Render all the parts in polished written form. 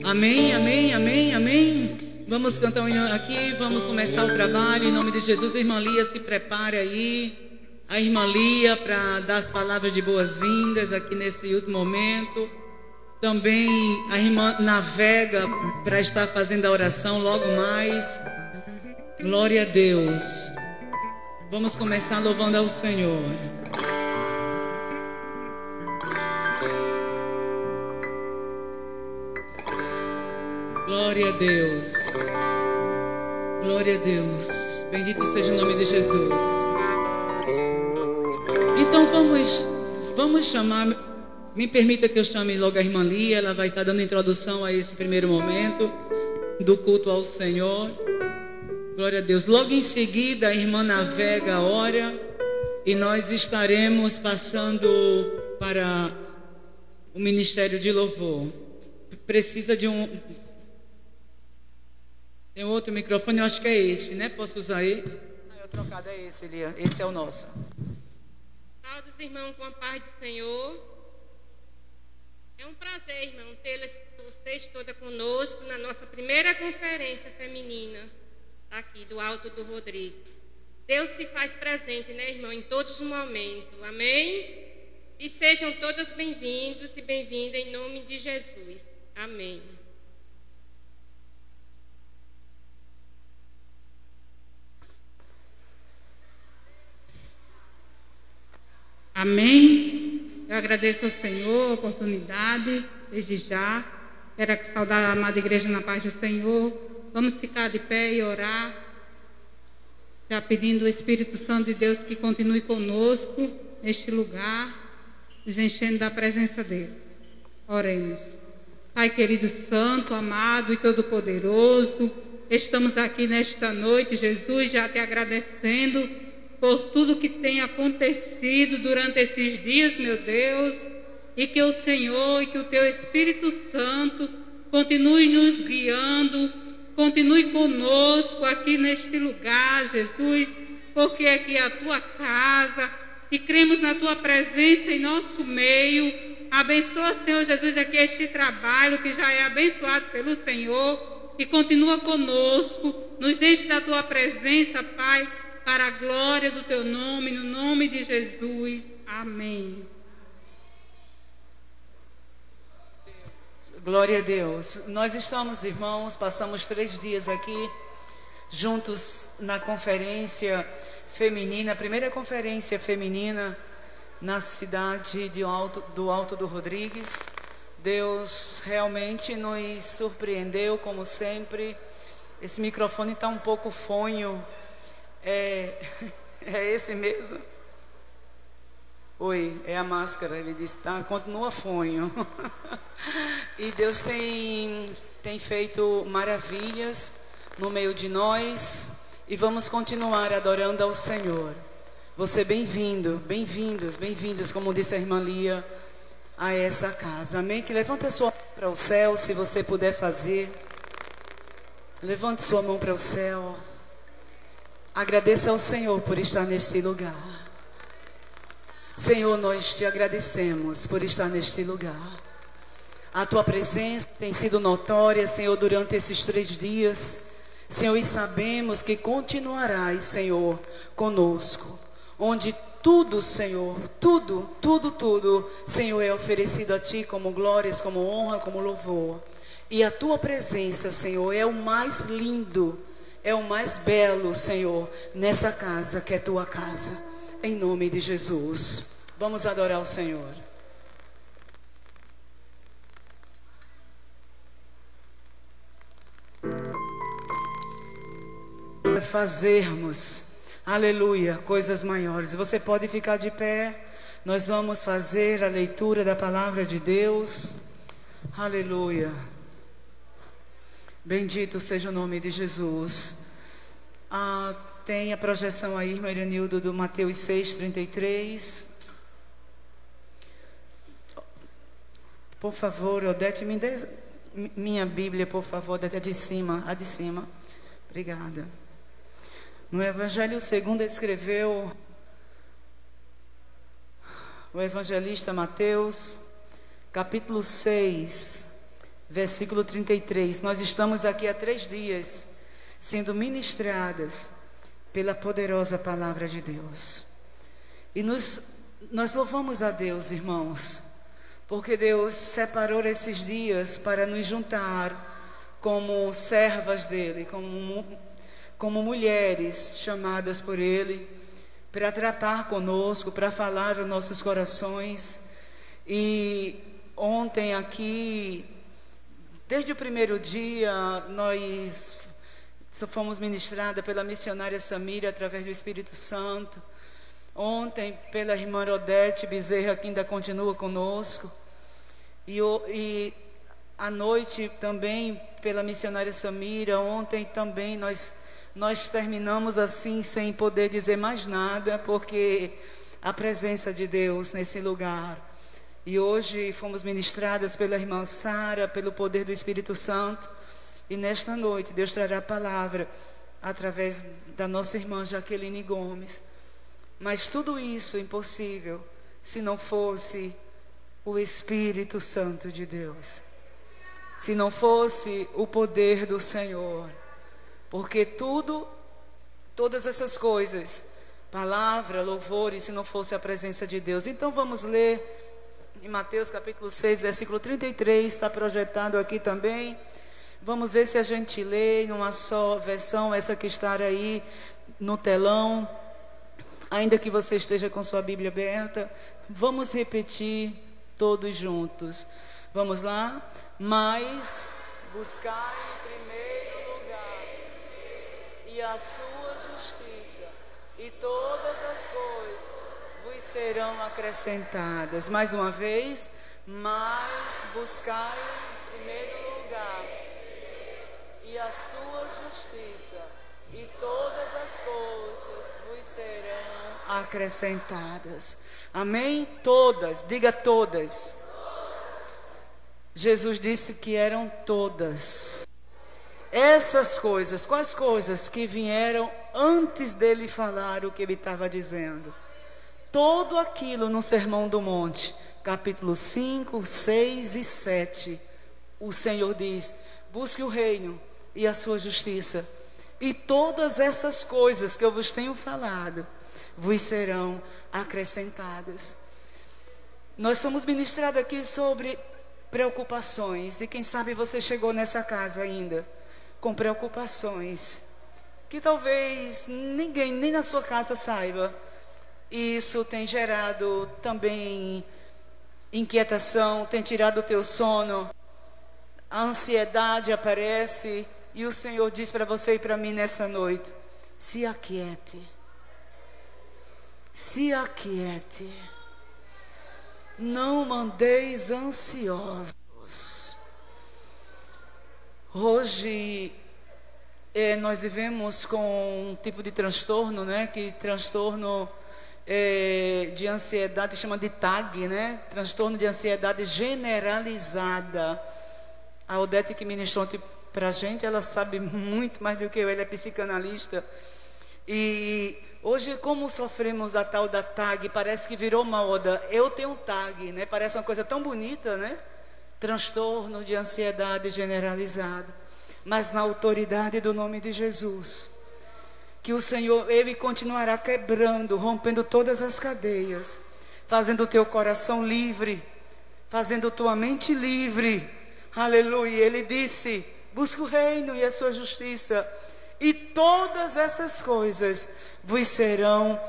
Amém, amém, amém, amém. Vamos cantar um hino aqui, vamos começar o trabalho em nome de Jesus. A irmã Lia se prepare aí. A irmã Lia para dar as palavras de boas-vindas aqui nesse último momento. Também a irmã navega para estar fazendo a oração logo mais. Glória a Deus. Vamos começar louvando ao Senhor. Glória a Deus. Glória a Deus. Bendito seja o nome de Jesus. Então vamos chamar. Me permita que eu chame logo a irmã Lia. Ela vai estar dando introdução a esse primeiro momento do culto ao Senhor. Glória a Deus. Logo em seguida a irmã navega, ora, e nós estaremos passando para o ministério de louvor. Precisa de um... Tem outro microfone, eu acho que é esse, né? Posso usar ele? Ah, eu trocado, é esse, Lia. Esse é o nosso. Saúde os irmãos com a paz do Senhor. É um prazer, irmão, tê-los vocês toda conosco na nossa primeira conferência feminina aqui do Alto do Rodrigues. Deus se faz presente, né, irmão, em todos os momentos. Amém? E sejam todos bem-vindos e bem-vindas em nome de Jesus. Amém. Amém. Eu agradeço ao Senhor a oportunidade, desde já. Quero saudar a amada igreja na paz do Senhor. Vamos ficar de pé e orar, já pedindo o Espírito Santo de Deus que continue conosco neste lugar, nos enchendo da presença dEle. Oremos. Pai querido, santo, amado e todo-poderoso, estamos aqui nesta noite, Jesus, já te agradecendo por tudo que tem acontecido durante esses dias, meu Deus, e que o Senhor e que o Teu Espírito Santo continue nos guiando, continue conosco aqui neste lugar, Jesus, porque aqui é a Tua casa e cremos na Tua presença em nosso meio. Abençoa, Senhor Jesus, aqui este trabalho que já é abençoado pelo Senhor e continua conosco, nos enche da Tua presença, Pai, para a glória do Teu nome, no nome de Jesus. Amém. Glória a Deus. Nós estamos, irmãos, passamos 3 dias aqui, juntos na conferência feminina, a primeira conferência feminina na cidade do Alto do Rodrigues. Deus realmente nos surpreendeu, como sempre. Esse microfone está um pouco fonho. É esse mesmo? Oi, é a máscara. Ele disse, tá, continua fonho. E Deus tem feito maravilhas no meio de nós. E vamos continuar adorando ao Senhor. Você bem-vindo, bem-vindos, bem-vindos, como disse a irmã Lia, a essa casa. Amém? Que levante a sua mão para o céu, se você puder fazer. Levante sua mão para o céu. Agradeça ao Senhor por estar neste lugar. Senhor, nós te agradecemos por estar neste lugar. A tua presença tem sido notória, Senhor, durante esses 3 dias. Senhor, e sabemos que continuarás, Senhor, conosco. Onde tudo, Senhor, tudo, Senhor, é oferecido a Ti como glórias, como honra, como louvor. E a tua presença, Senhor, é o mais lindo, é o mais belo, Senhor, nessa casa que é tua casa, em nome de Jesus. Vamos adorar o Senhor. Fazermos, aleluia, coisas maiores. Você pode ficar de pé. Nós vamos fazer a leitura da palavra de Deus. Aleluia. Bendito seja o nome de Jesus. Tem a projeção aí, irmã Iranildo, do Mateus 6:33. Por favor, Odete, me dê minha Bíblia, por favor, Odete, a de cima. Obrigada. No Evangelho segundo escreveu o evangelista Mateus, capítulo 6, versículo 33. Nós estamos aqui há 3 dias sendo ministradas pela poderosa palavra de Deus. E nós louvamos a Deus, irmãos, porque Deus separou esses dias para nos juntar como servas dele, como mulheres chamadas por ele, para tratar conosco, para falar aos nossos corações. E ontem aqui, desde o primeiro dia, nós fomos ministradas pela missionária Samira através do Espírito Santo. Ontem pela irmã Odete Bezerra, que ainda continua conosco. E à noite também pela missionária Samira. Ontem também nós terminamos assim sem poder dizer mais nada, porque a presença de Deus nesse lugar. E hoje fomos ministradas pela irmã Sara, pelo poder do Espírito Santo. E nesta noite Deus trará a palavra através da nossa irmã Jaqueline Gomes. Mas tudo isso é impossível se não fosse o Espírito Santo de Deus, se não fosse o poder do Senhor. Porque todas essas coisas, palavra, louvor, e se não fosse a presença de Deus. Então vamos ler em Mateus capítulo 6, versículo 33, está projetado aqui também. Vamos ver se a gente lê em uma só versão, essa que está aí no telão. Ainda que você esteja com sua Bíblia aberta, vamos repetir todos juntos. Vamos lá? Mas buscai em primeiro lugar e a sua justiça, e todas as coisas vos serão acrescentadas. Mais uma vez, mas buscai em primeiro lugar e a sua justiça, e todas as coisas vos serão acrescentadas. Amém? Todas, diga todas. Jesus disse que eram todas. Essas coisas, quais coisas que vieram antes dele falar o que ele estava dizendo? Tudo aquilo no Sermão do Monte, capítulo 5, 6 e 7. O Senhor diz: busque o reino e a sua justiça, e todas essas coisas que eu vos tenho falado vos serão acrescentadas. Nós somos ministrados aqui sobre preocupações, e quem sabe você chegou nessa casa ainda com preocupações que talvez ninguém nem na sua casa saiba. E isso tem gerado também inquietação, tem tirado o teu sono, a ansiedade aparece. E o Senhor diz para você e para mim nessa noite: se aquiete, se aquiete, não andeis ansiosos. Hoje nós vivemos com um tipo de transtorno, né? Que transtorno de ansiedade, chama de TAG, né? Transtorno de ansiedade generalizada. A Odete, que ministrou ontem para a gente, ela sabe muito mais do que eu, ela é psicanalista. E hoje, como sofremos a tal da TAG, parece que virou moda. Eu tenho um TAG, né? Parece uma coisa tão bonita, né? Transtorno de ansiedade generalizado. Mas na autoridade do nome de Jesus, que o Senhor, Ele continuará quebrando, rompendo todas as cadeias, fazendo o teu coração livre, fazendo tua mente livre. Aleluia. Ele disse: busque o reino e a sua justiça, e todas essas coisas vos serão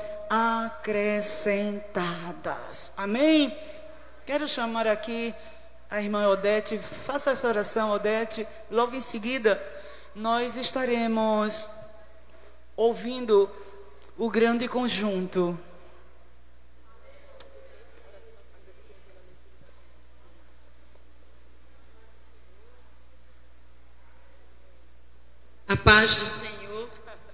acrescentadas. Amém? Quero chamar aqui a irmã Odete. Faça essa oração, Odete. Logo em seguida, nós estaremos ouvindo o grande conjunto. A paz do Senhor.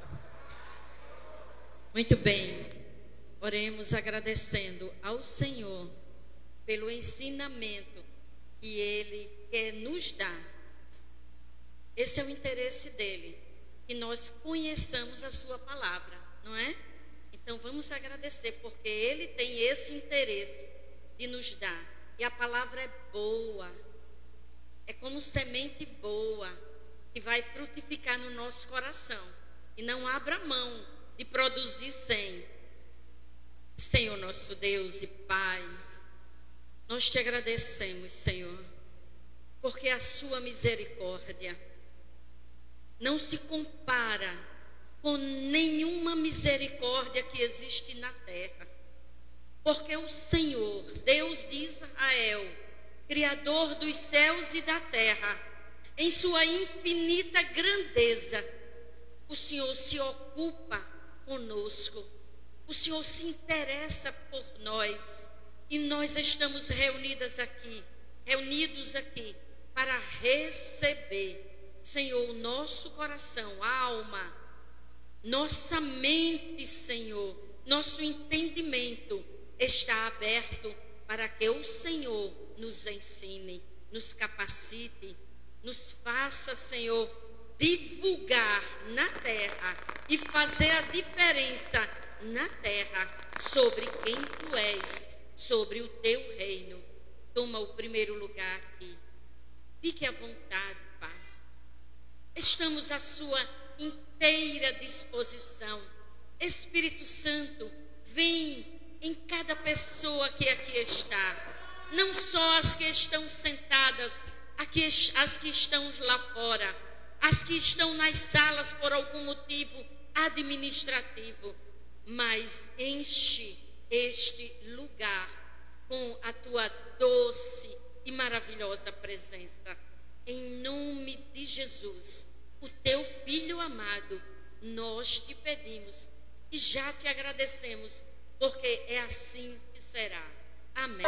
Muito bem. Oremos agradecendo ao Senhor pelo ensinamento que Ele quer nos dar. Esse é o interesse dEle, que nós conheçamos a sua palavra, não é? Então vamos agradecer, porque Ele tem esse interesse de nos dar. E a palavra é boa. é como semente boa que vai frutificar no nosso coração. E não abra mão de produzir 100. Senhor nosso Deus e Pai, nós te agradecemos, Senhor, porque a sua misericórdia não se compara com nenhuma misericórdia que existe na terra. Porque o Senhor, Deus de Israel, Criador dos céus e da terra, em sua infinita grandeza, o Senhor se ocupa conosco, o Senhor se interessa por nós, e nós estamos reunidos aqui para receber, Senhor, o nosso coração, alma, nossa mente, Senhor, nosso entendimento está aberto para que o Senhor nos ensine, nos capacite, nos faça, Senhor, divulgar na terra e fazer a diferença na terra sobre quem tu és, sobre o teu reino. Toma o primeiro lugar aqui. Fique à vontade, Pai. Estamos à sua inteira disposição. Espírito Santo, vem em cada pessoa que aqui está. Não só as que estão sentadas, as que estão lá fora, as que estão nas salas por algum motivo administrativo, mas enche este lugar com a tua doce e maravilhosa presença. Em nome de Jesus, o teu Filho amado, nós te pedimos e já te agradecemos, porque é assim que será. Amém.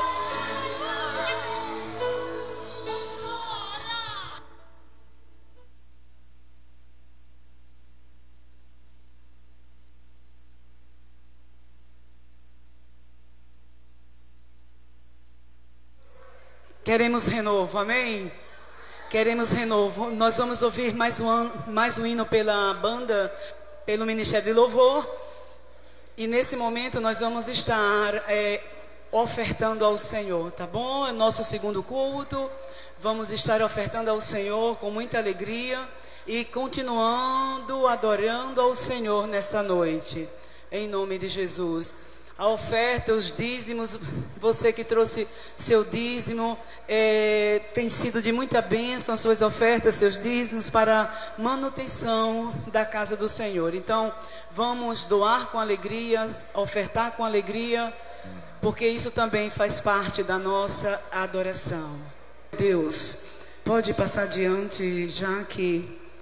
Queremos renovo, amém? Queremos renovo. Nós vamos ouvir mais um hino pela banda, pelo Ministério de Louvor. E nesse momento nós vamos estar ofertando ao Senhor, tá bom? É nosso segundo culto. Vamos estar ofertando ao Senhor com muita alegria e continuando adorando ao Senhor nesta noite, em nome de Jesus. A oferta, os dízimos, você que trouxe seu dízimo, tem sido de muita bênção, suas ofertas, seus dízimos para manutenção da casa do Senhor. Então, vamos doar com alegria, ofertar com alegria, porque isso também faz parte da nossa adoração. Deus, pode passar adiante, já que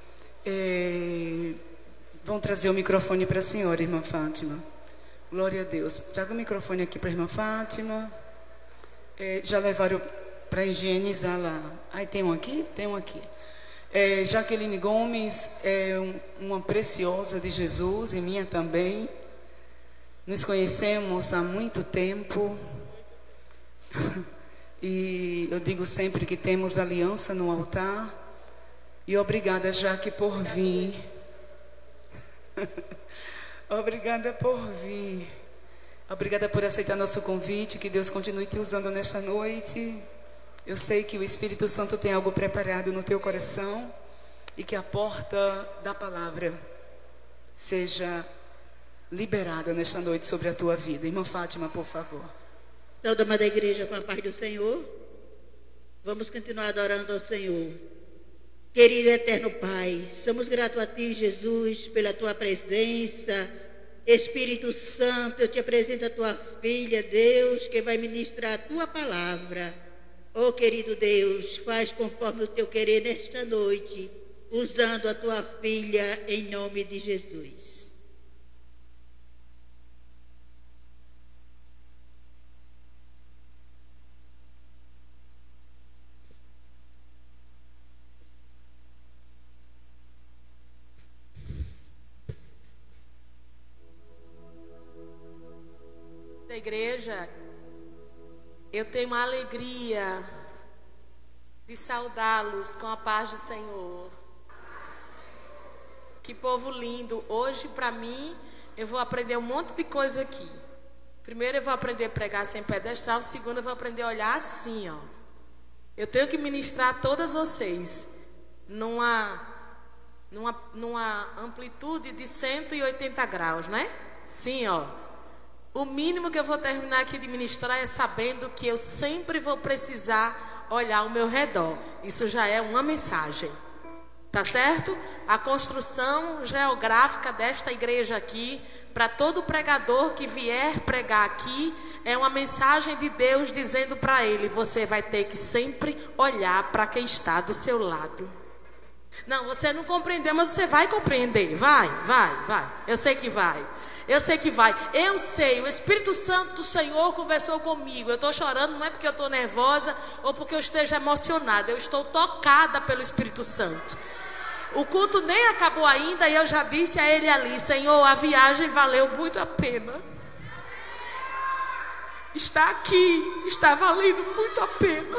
vão trazer o microfone para a senhora, irmã Fátima. Glória a Deus. Traga o microfone aqui para a irmã Fátima. Já levaram para higienizar lá. Aí tem um aqui? Tem um aqui. Jaqueline Gomes é uma preciosa de Jesus e minha também. Nos conhecemos há muito tempo. E eu digo sempre que temos aliança no altar. E obrigada, Jaque, por vir. Obrigada por vir. Obrigada por aceitar nosso convite. Que Deus continue te usando nesta noite. Eu sei que o Espírito Santo tem algo preparado no teu coração e que a porta da palavra seja liberada nesta noite sobre a tua vida. Irmã Fátima, por favor. Toda amada igreja, com a paz do Senhor, vamos continuar adorando ao Senhor. Querido eterno Pai, somos gratos a Ti, Jesus, pela Tua presença. Espírito Santo, eu te apresento a Tua filha, Deus, que vai ministrar a Tua palavra. Oh, querido Deus, faz conforme o Teu querer nesta noite, usando a Tua filha em nome de Jesus. Da igreja, eu tenho uma alegria de saudá-los com a paz do Senhor. Que povo lindo. Hoje, para mim, eu vou aprender um monte de coisa aqui. Primeiro, eu vou aprender a pregar sem pedestral. Segundo, eu vou aprender a olhar assim, ó. Eu tenho que ministrar a todas vocês numa amplitude de 180 graus, né? Sim, ó. O mínimo que eu vou terminar aqui de ministrar é sabendo que eu sempre vou precisar olhar ao meu redor. Isso já é uma mensagem. Tá certo? A construção geográfica desta igreja aqui, para todo pregador que vier pregar aqui, é uma mensagem de Deus dizendo para ele: você vai ter que sempre olhar para quem está do seu lado. Não, você não compreendeu, mas você vai compreender. Vai. Eu sei que vai. Eu sei, o Espírito Santo do Senhor conversou comigo. Eu estou chorando, não é porque eu estou nervosa ou porque eu esteja emocionada. Eu estou tocada pelo Espírito Santo. O culto nem acabou ainda e eu já disse a ele ali: Senhor, a viagem valeu muito a pena. Está aqui, está valendo muito a pena.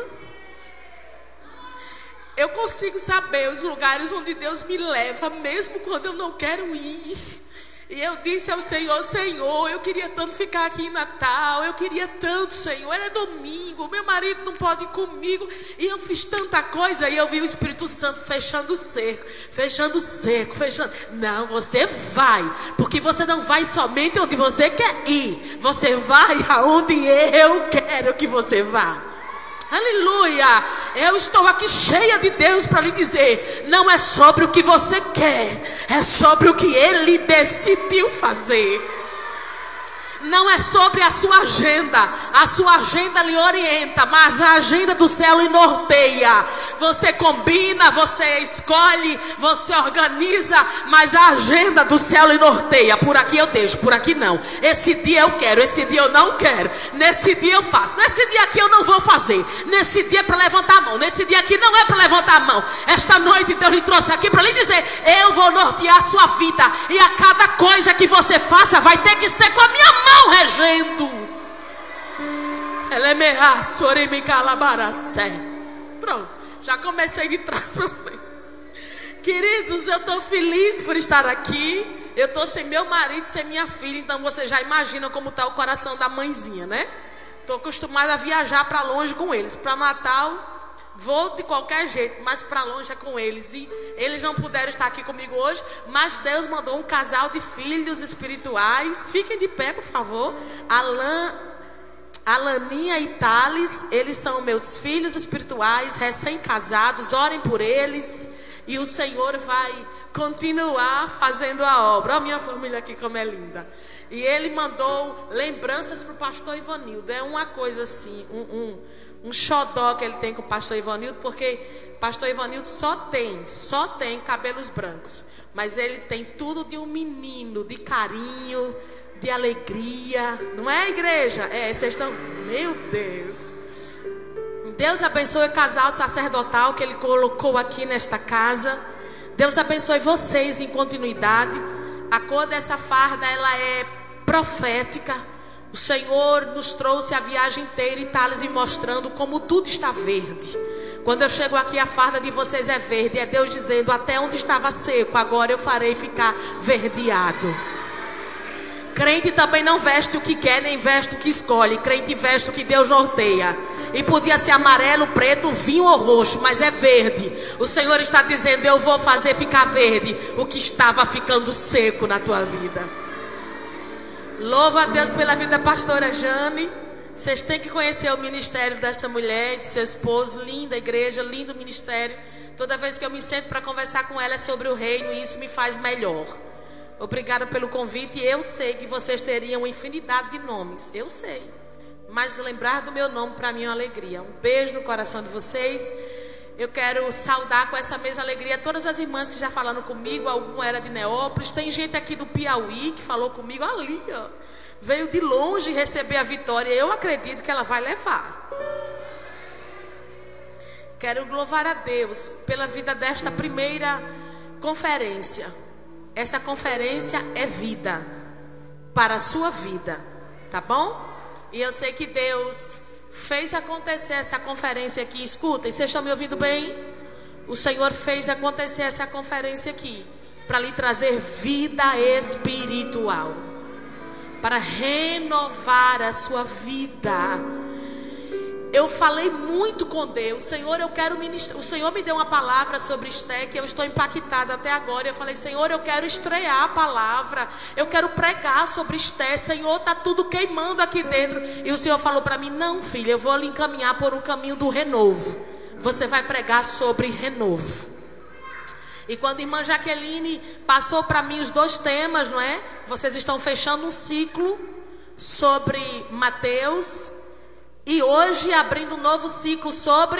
Eu consigo saber os lugares onde Deus me leva, mesmo quando eu não quero ir. E eu disse ao Senhor: Senhor, eu queria tanto ficar aqui em Natal, eu queria tanto, Senhor, é domingo, meu marido não pode ir comigo, e eu fiz tanta coisa, e eu vi o Espírito Santo fechando o cerco. Não, você vai, porque você não vai somente onde você quer ir, você vai aonde eu quero que você vá. Aleluia. Eu estou aqui cheia de Deus para lhe dizer: não é sobre o que você quer, é sobre o que Ele decidiu fazer. Não é sobre a sua agenda lhe orienta, mas a agenda do céu lhe norteia. Você combina, você escolhe, você organiza, mas a agenda do céu lhe norteia. Por aqui eu deixo, por aqui não. Esse dia eu quero, esse dia eu não quero. Nesse dia eu faço, nesse dia aqui eu não vou fazer. Nesse dia é para levantar a mão, nesse dia aqui não é para levantar a mão. Esta noite Deus lhe trouxe aqui para lhe dizer: eu vou nortear a sua vida, e a cada coisa que você faça vai ter que ser com a minha mão regendo. Pronto, já comecei de trás para frente. Queridos, eu estou feliz por estar aqui. Eu estou sem meu marido, sem minha filha. Então você já imagina como está o coração da mãezinha, né? Estou acostumada a viajar para longe com eles. Para Natal vou de qualquer jeito, mas para longe é com eles. E eles não puderam estar aqui comigo hoje, mas Deus mandou um casal de filhos espirituais. Fiquem de pé, por favor. Alaninha e Thales, eles são meus filhos espirituais, recém-casados. Orem por eles e o Senhor vai continuar fazendo a obra. Olha a minha família aqui como é linda. E ele mandou lembranças para o pastor Ivanildo. É uma coisa assim, um xodó que ele tem com o pastor Ivanildo, porque o pastor Ivanildo só tem cabelos brancos, mas ele tem tudo de um menino, de carinho, de alegria, não é, igreja? É, vocês estão, meu Deus. Deus abençoe o casal sacerdotal que ele colocou aqui nesta casa. Deus abençoe vocês em continuidade. A cor dessa farda, ela é profética. O Senhor nos trouxe a viagem inteira e Thales me mostrando como tudo está verde. Quando eu chego aqui, a farda de vocês é verde. É Deus dizendo: até onde estava seco, agora eu farei ficar verdeado. Crente também não veste o que quer, nem veste o que escolhe. Crente veste o que Deus norteia. E podia ser amarelo, preto, vinho ou roxo, mas é verde. O Senhor está dizendo: eu vou fazer ficar verde o que estava ficando seco na tua vida. Louvo a Deus pela vida da pastora Jane. Vocês têm que conhecer o ministério dessa mulher e de seu esposo. Linda igreja, lindo ministério. Toda vez que eu me sento para conversar com ela é sobre o reino, e isso me faz melhor. Obrigada pelo convite. Eu sei que vocês teriam uma infinidade de nomes, eu sei, mas lembrar do meu nome para mim é uma alegria. Um beijo no coração de vocês. Eu quero saudar com essa mesma alegria todas as irmãs que já falaram comigo. Alguma era de Neópolis. Tem gente aqui do Piauí que falou comigo ali, ó. Veio de longe receber a vitória. Eu acredito que ela vai levar. Quero louvar a Deus pela vida desta primeira conferência. Essa conferência é vida para a sua vida, tá bom? E eu sei que Deus fez acontecer essa conferência aqui. Escutem, vocês estão me ouvindo bem? O Senhor fez acontecer essa conferência aqui para lhe trazer vida espiritual, para renovar a sua vida. eu falei muito com Deus. Senhor, eu quero ministrar. O Senhor me deu uma palavra sobre Esté, que eu estou impactada até agora. Eu falei, Senhor, eu quero estrear a palavra, eu quero pregar sobre Esté. Senhor, está tudo queimando aqui dentro. E o Senhor falou para mim, não, filha, eu vou lhe encaminhar por um caminho do renovo. Você vai pregar sobre renovo. E quando a irmã Jaqueline passou para mim os 2 temas, não é? Vocês estão fechando um ciclo sobre Mateus. E hoje abrindo um novo ciclo sobre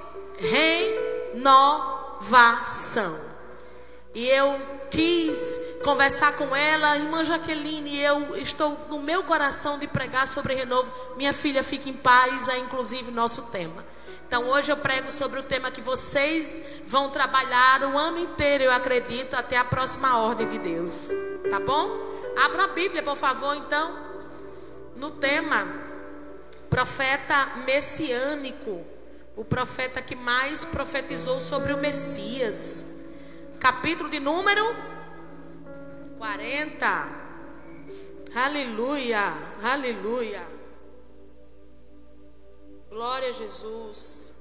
renovação. E eu quis conversar com ela, irmã Jaqueline, eu estou no meu coração de pregar sobre renovo. Minha filha, fique em paz, é inclusive nosso tema. Então hoje eu prego sobre o tema que vocês vão trabalhar o ano inteiro, eu acredito, até a próxima ordem de Deus. Tá bom? Abra a Bíblia, por favor, então, no tema profeta messiânico, o profeta que mais profetizou sobre o Messias, capítulo de número 40. Aleluia, aleluia, glória a Jesus.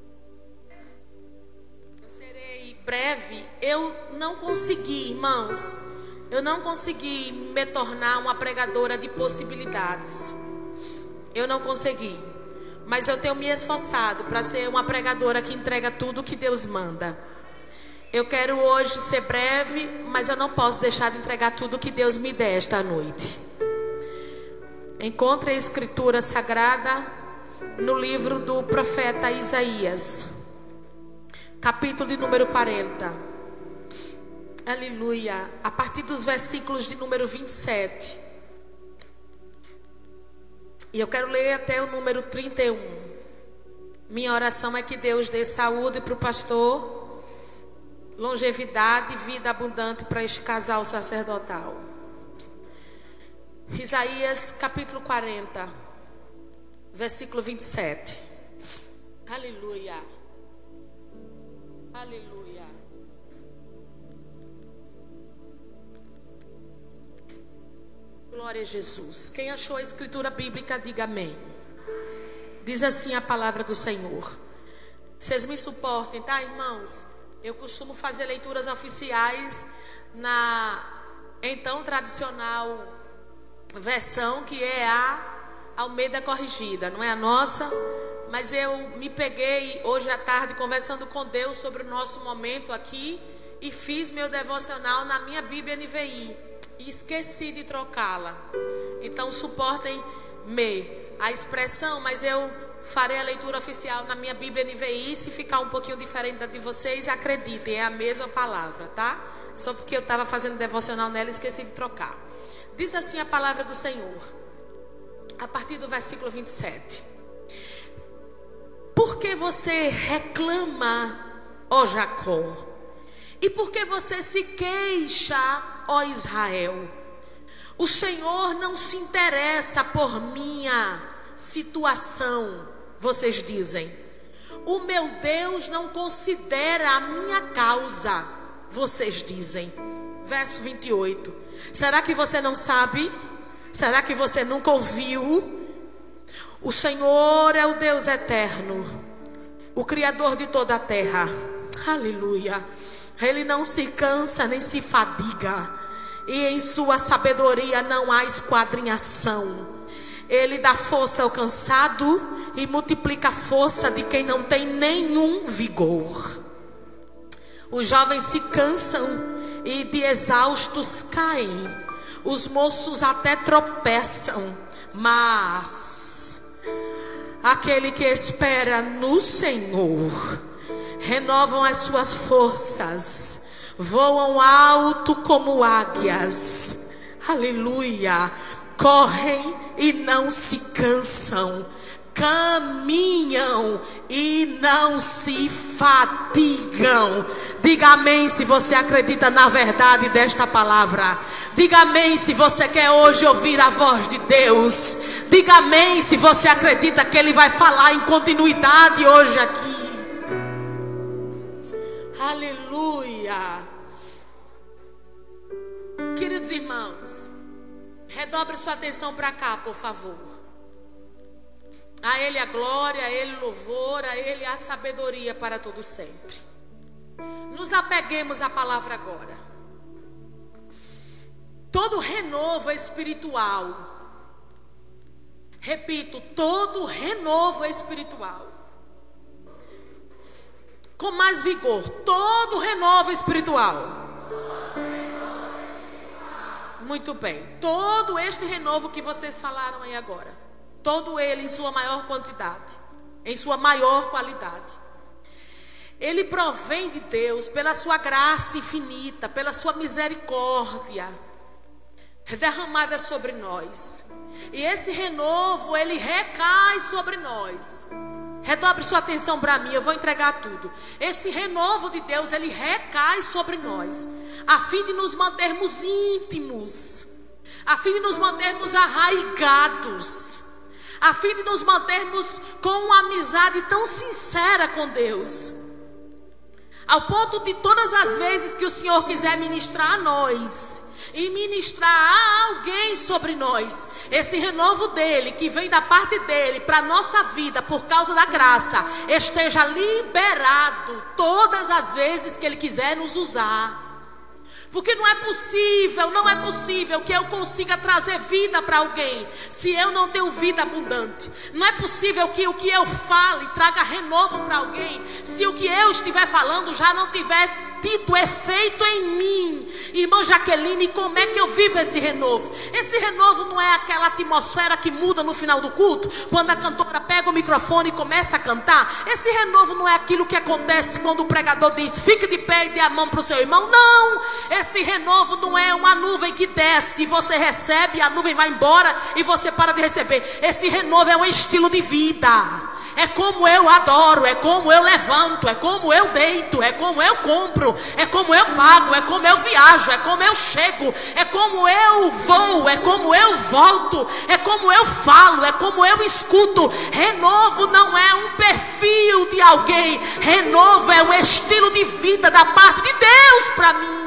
Eu serei breve. Eu não consegui, irmãos, eu não consegui me tornar uma pregadora de possibilidades. Eu não consegui, mas eu tenho me esforçado para ser uma pregadora que entrega tudo que Deus manda. Eu quero hoje ser breve, mas eu não posso deixar de entregar tudo que Deus me der esta noite. Encontre a escritura sagrada no livro do profeta Isaías, capítulo de número 40. Aleluia. A partir dos versículos de número 27. E eu quero ler até o número 31. Minha oração é que Deus dê saúde para o pastor, longevidade e vida abundante para este casal sacerdotal. Isaías capítulo 40, versículo 27. Aleluia. Aleluia. Glória a Jesus. Quem achou a escritura bíblica, diga amém. Diz assim a palavra do Senhor. Vocês me suportem, tá, irmãos? Eu costumo fazer leituras oficiais na então tradicional versão, que é a Almeida Corrigida, não é a nossa, mas eu me peguei hoje à tarde conversando com Deus sobre o nosso momento aqui e fiz meu devocional na minha Bíblia NVI. E esqueci de trocá-la. Então suportem-me a expressão, mas eu farei a leitura oficial na minha Bíblia NVI. Se ficar um pouquinho diferente da de vocês, acreditem, é a mesma palavra, tá? Só porque eu estava fazendo devocional nela, esqueci de trocar. Diz assim a palavra do Senhor, a partir do versículo 27. Por que você reclama, ó Jacó? E por que você se queixa, ó Israel? O Senhor não se interessa por minha situação, vocês dizem. O meu Deus não considera a minha causa, vocês dizem. Verso 28. Será que você não sabe? Será que você nunca ouviu? O Senhor é o Deus eterno, o Criador de toda a terra. Aleluia. Ele não se cansa nem se fadiga, e em sua sabedoria não há esquadrinhação. Ele dá força ao cansado e multiplica a força de quem não tem nenhum vigor. Os jovens se cansam e de exaustos caem. Os moços até tropeçam, mas aquele que espera no Senhor renovam as suas forças, voam alto como águias. Aleluia. Correm e não se cansam, caminham e não se fatigam. Diga amém se você acredita na verdade desta palavra. Diga amém se você quer hoje ouvir a voz de Deus. Diga amém se você acredita que Ele vai falar em continuidade hoje aqui. Aleluia. Queridos irmãos, redobre sua atenção para cá, por favor. A Ele a glória, a Ele o louvor, a Ele a sabedoria para todo sempre. Nos apeguemos à palavra agora. Todo renovo espiritual. Repito, todo renovo espiritual. Com mais vigor, todo renovo espiritual. Muito bem. Todo este renovo que vocês falaram aí agora, todo ele em sua maior quantidade, em sua maior qualidade, ele provém de Deus pela sua graça infinita, pela sua misericórdia derramada sobre nós. E esse renovo, ele recai sobre nós. Redobre sua atenção para mim, eu vou entregar tudo. Esse renovo de Deus, ele recai sobre nós, a fim de nos mantermos íntimos, a fim de nos mantermos arraigados, a fim de nos mantermos com uma amizade tão sincera com Deus, ao ponto de todas as vezes que o Senhor quiser ministrar a nós e ministrar a alguém sobre nós, esse renovo dele, que vem da parte dele para a nossa vida por causa da graça, esteja liberado todas as vezes que ele quiser nos usar. Porque não é possível que eu consiga trazer vida para alguém se eu não tenho vida abundante. Não é possível que o que eu fale traga renovo para alguém se o que eu estiver falando já não tiver tido efeito em mim. Irmã Jaqueline, como é que eu vivo esse renovo? Esse renovo não é aquela atmosfera que muda no final do culto, quando a cantora pega o microfone e começa a cantar. Esse renovo não é aquilo que acontece quando o pregador diz: fique de pé e dê a mão para o seu irmão. Não, esse renovo não é uma nuvem que desce e você recebe, a nuvem vai embora e você para de receber. Esse renovo é um estilo de vida. É como eu adoro, é como eu levanto, é como eu deito, é como eu compro, é como eu pago, é como eu viajo, é como eu chego, é como eu vou, é como eu volto, é como eu falo, é como eu escuto. Renovo não é um perfil de alguém, renovo é um estilo de vida da parte de Deus para mim.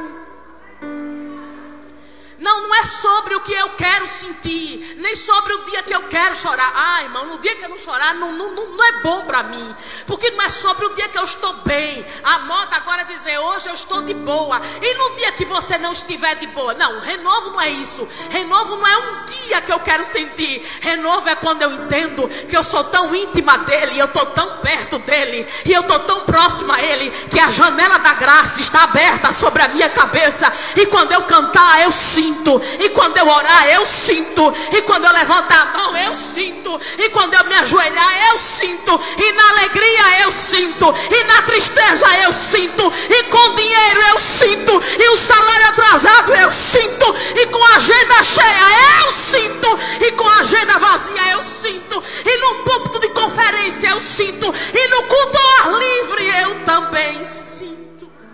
Não é sobre o que eu quero sentir, nem sobre o dia que eu quero chorar. Ah, irmão, no dia que eu não chorar, não é bom para mim. Porque não é sobre o dia que eu estou bem. A moda agora é dizer: hoje eu estou de boa. E no dia que você não estiver de boa? Não, renovo não é isso. Renovo não é um dia que eu quero sentir. Renovo é quando eu entendo que eu sou tão íntima dele, eu estou tão perto dele, e eu estou tão próxima a ele, que a janela da graça está aberta sobre a minha cabeça. E quando eu cantar, eu sinto. E quando eu orar, eu sinto. E quando eu levantar a mão, eu sinto. E quando eu me ajoelhar, eu sinto. E na alegria, eu sinto. E na tristeza, eu sinto. E com dinheiro, eu sinto. E o salário atrasado, eu sinto. E com a agenda cheia, eu sinto. E com a agenda vazia, eu sinto. E no púlpito de conferência, eu sinto. E no culto ao ar livre, eu também sinto.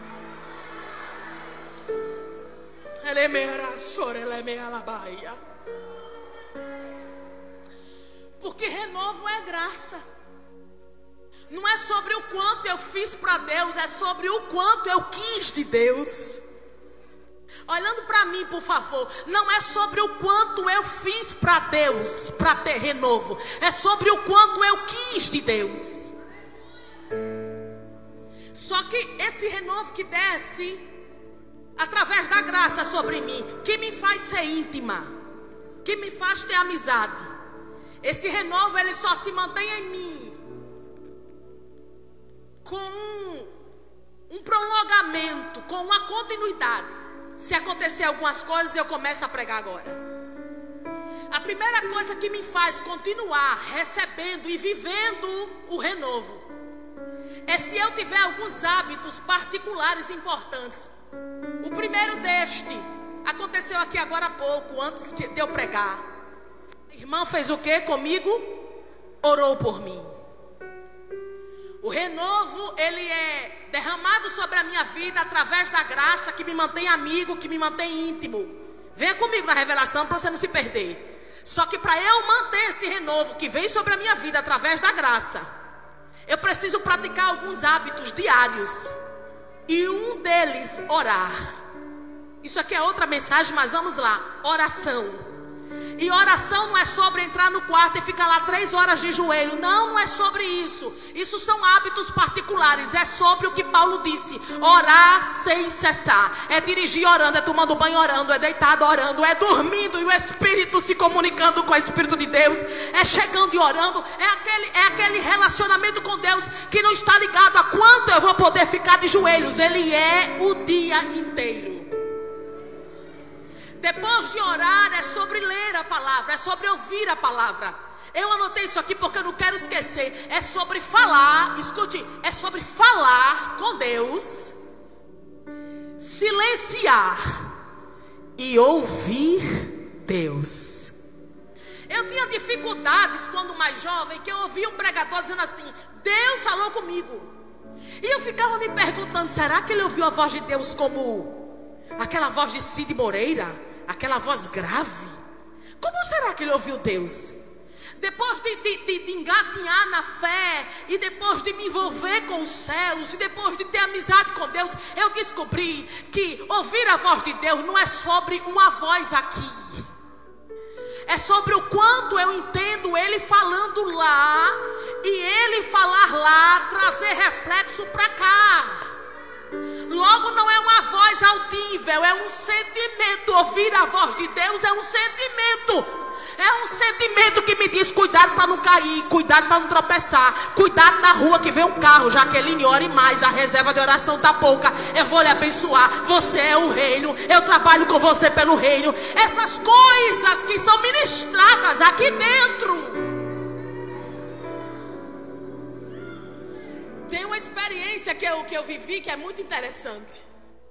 Porque renovo é graça. Não é sobre o quanto eu fiz para Deus, é sobre o quanto eu quis de Deus. Olhando para mim, por favor, não é sobre o quanto eu fiz para Deus para ter renovo, é sobre o quanto eu quis de Deus. Só que esse renovo que desce através da graça sobre mim, que me faz ser íntima, que me faz ter amizade, esse renovo ele só se mantém em mim com um prolongamento, com uma continuidade. Se acontecer algumas coisas, eu começo a pregar agora. A primeira coisa que me faz continuar recebendo e vivendo o renovo é se eu tiver alguns hábitos particulares importantes. O primeiro deste aconteceu aqui agora há pouco, antes de eu pregar. A irmã fez o que comigo? Orou por mim. O renovo, ele é derramado sobre a minha vida através da graça que me mantém amigo, que me mantém íntimo. Venha comigo na revelação para você não se perder. Só que para eu manter esse renovo que vem sobre a minha vida através da graça, eu preciso praticar alguns hábitos diários. E um deles, orar. Isso aqui é outra mensagem, mas vamos lá. Oração. E oração não é sobre entrar no quarto e ficar lá 3 horas de joelho. Não é sobre isso. Isso são hábitos particulares. É sobre o que Paulo disse: orar sem cessar. É dirigir orando, é tomando banho orando, é deitado orando, é dormindo e o Espírito se comunicando com o Espírito de Deus. É chegando e orando. É aquele relacionamento com Deus que não está ligado a quanto eu vou poder ficar de joelhos. Ele é o dia inteiro. Depois de orar é sobre ler a palavra, é sobre ouvir a palavra. Eu anotei isso aqui porque eu não quero esquecer. É sobre falar, escute, é sobre falar com Deus, silenciar e ouvir Deus. Eu tinha dificuldades quando mais jovem, que eu ouvia um pregador dizendo assim: Deus falou comigo. E eu ficava me perguntando: será que ele ouviu a voz de Deus como aquela voz de Cid Moreira? Aquela voz grave? Como será que ele ouviu Deus? Depois de engatinhar na fé, e depois de me envolver com os céus, e depois de ter amizade com Deus, eu descobri que ouvir a voz de Deus não é sobre uma voz aqui. É sobre o quanto eu entendo Ele falando lá, e Ele falar lá, trazer reflexo para cá. Logo não é uma voz audível, é um sentimento. Ouvir a voz de Deus é um sentimento. É um sentimento que me diz: cuidado para não cair, cuidado para não tropeçar, cuidado na rua que vem um carro. Jaqueline, ore mais, a reserva de oração está pouca, eu vou lhe abençoar. Você é o reino, eu trabalho com você pelo reino. Essas coisas que são ministradas aqui dentro. Tem uma experiência que eu vivi que é muito interessante,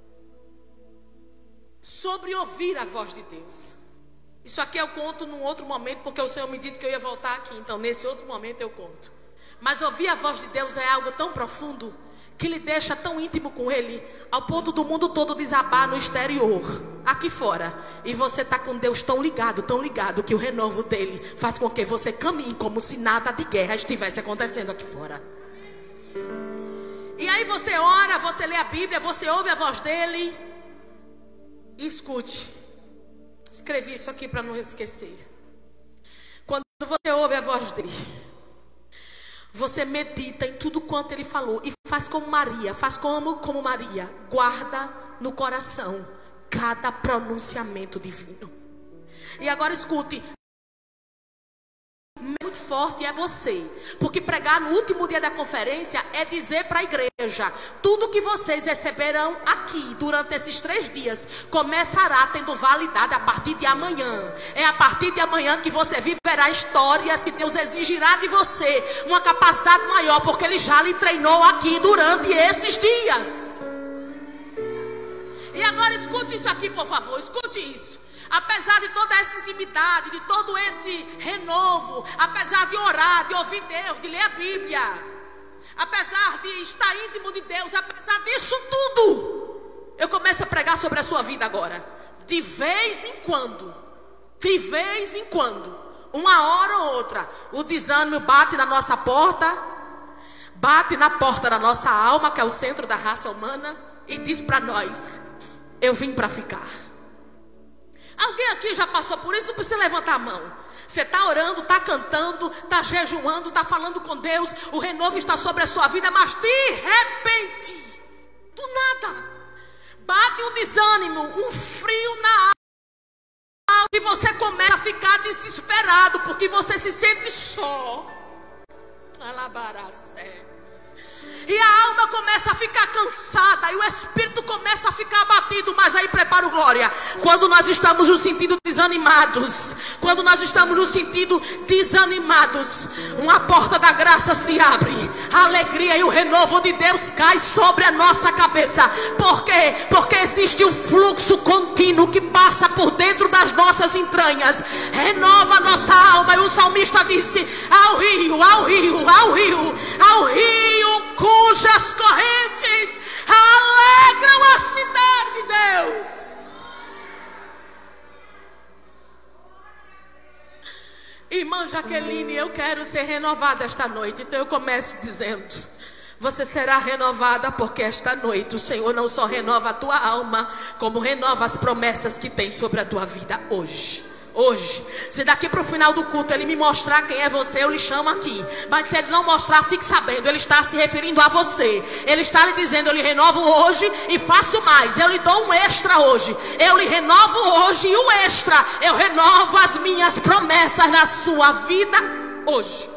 sobre ouvir a voz de Deus. Isso aqui eu conto num outro momento, porque o Senhor me disse que eu ia voltar aqui. Então nesse outro momento eu conto. Mas ouvir a voz de Deus é algo tão profundo, que lhe deixa tão íntimo com Ele, ao ponto do mundo todo desabar no exterior, aqui fora. E você está com Deus tão ligado, que o renovo dele faz com que você caminhe como se nada de guerra estivesse acontecendo aqui fora. E aí você ora, você lê a Bíblia, você ouve a voz dele. E escute. Escrevi isso aqui para não esquecer. Quando você ouve a voz dele, você medita em tudo quanto ele falou. E faz como Maria, como Maria. Guarda no coração cada pronunciamento divino. E agora escute. Muito forte é você, porque pregar no último dia da conferência é dizer para a igreja: tudo que vocês receberão aqui durante esses 3 dias começará tendo validade a partir de amanhã. É a partir de amanhã que você viverá histórias que Deus exigirá de você uma capacidade maior, porque Ele já lhe treinou aqui durante esses dias. E agora escute isso aqui, por favor, escute isso. Apesar de toda essa intimidade, de todo esse renovo, apesar de orar, de ouvir Deus, de ler a Bíblia, apesar de estar íntimo de Deus, apesar disso tudo, eu começo a pregar sobre a sua vida agora. De vez em quando, uma hora ou outra, o desânimo bate na nossa porta, bate na porta da nossa alma, que é o centro da raça humana, e diz para nós: eu vim para ficar. Alguém aqui já passou por isso? Não precisa levantar a mão. Você está orando, está cantando, está jejuando, está falando com Deus, o renovo está sobre a sua vida, mas de repente, do nada, bate um desânimo, um frio na alma, e você começa a ficar desesperado, porque você se sente só. Alabaracé. E a alma começa a ficar cansada, e o espírito começa a ficar abatido. Mas aí prepara o glória. Quando nós estamos nos sentindo desanimados, uma porta da graça se abre, a alegria e o renovo de Deus cai sobre a nossa cabeça. Por quê? Porque existe um fluxo contínuo que passa por dentro das nossas entranhas, renova a nossa alma. E o salmista disse: ao rio cujas correntes alegram a cidade de Deus. Irmã Jaqueline, eu quero ser renovada esta noite. Então eu começo dizendo: você será renovada, porque esta noite o Senhor não só renova a tua alma, como renova as promessas que tem sobre a tua vida hoje. Hoje. Se daqui para o final do culto ele me mostrar quem é você, eu lhe chamo aqui. Mas se ele não mostrar, fique sabendo, ele está se referindo a você. Ele está lhe dizendo: eu lhe renovo hoje e faço mais. Eu lhe dou um extra hoje. Eu lhe renovo hoje e o extra. Eu renovo as minhas promessas na sua vida hoje.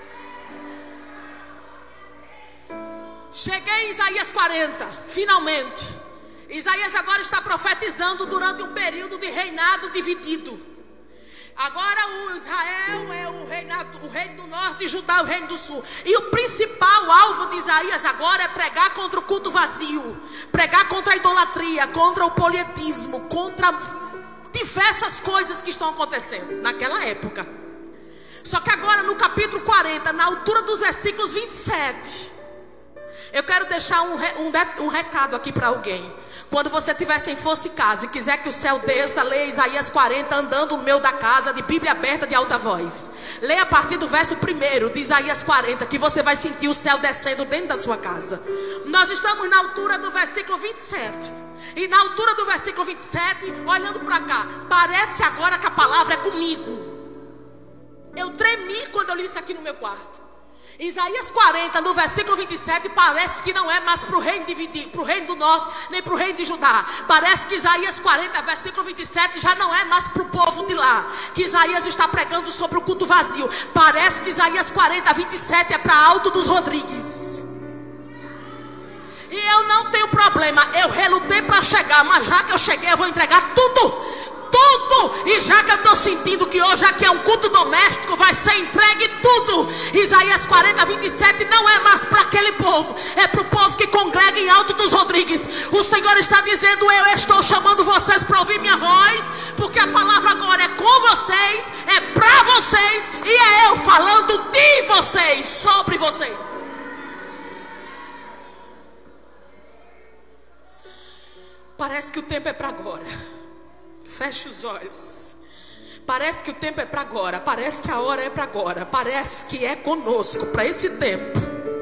Cheguei em Isaías 40, finalmente. Isaías agora está profetizando durante um período de reinado dividido. Agora o Israel é o reino do norte e Judá o reino do sul. E o principal alvo de Isaías agora é pregar contra o culto vazio, pregar contra a idolatria, contra o polietismo, contra diversas coisas que estão acontecendo naquela época. Só que agora no capítulo 40, na altura dos versículos 27, eu quero deixar um recado aqui para alguém. Quando você estiver sem força em casa e quiser que o céu desça, leia Isaías 40 andando no meio da casa, de Bíblia aberta, de alta voz. Leia a partir do verso 1 de Isaías 40, que você vai sentir o céu descendo dentro da sua casa. Nós estamos na altura do versículo 27. E na altura do versículo 27, olhando para cá, parece agora que a palavra é comigo. Eu tremi quando eu li isso aqui no meu quarto. Isaías 40, no versículo 27, parece que não é mais para o reino dividido, para o reino do norte, nem para o reino de Judá. Parece que Isaías 40, versículo 27, já não é mais para o povo de lá, que Isaías está pregando sobre o culto vazio. Parece que Isaías 40, 27 é para Alto dos Rodrigues. E eu não tenho problema, eu relutei para chegar, mas já que eu cheguei, eu vou entregar tudo. E já que eu estou sentindo que hoje aqui é um culto doméstico, vai ser entregue tudo. Isaías 40, 27 não é mais para aquele povo, é para o povo que congrega em Alto dos Rodrigues. O Senhor está dizendo: eu estou chamando vocês para ouvir minha voz, porque a palavra agora é com vocês, é para vocês, e é eu falando de vocês, sobre vocês. Parece que o tempo é para agora. Feche os olhos. Parece que o tempo é para agora. Parece que a hora é para agora. Parece que é conosco para esse tempo.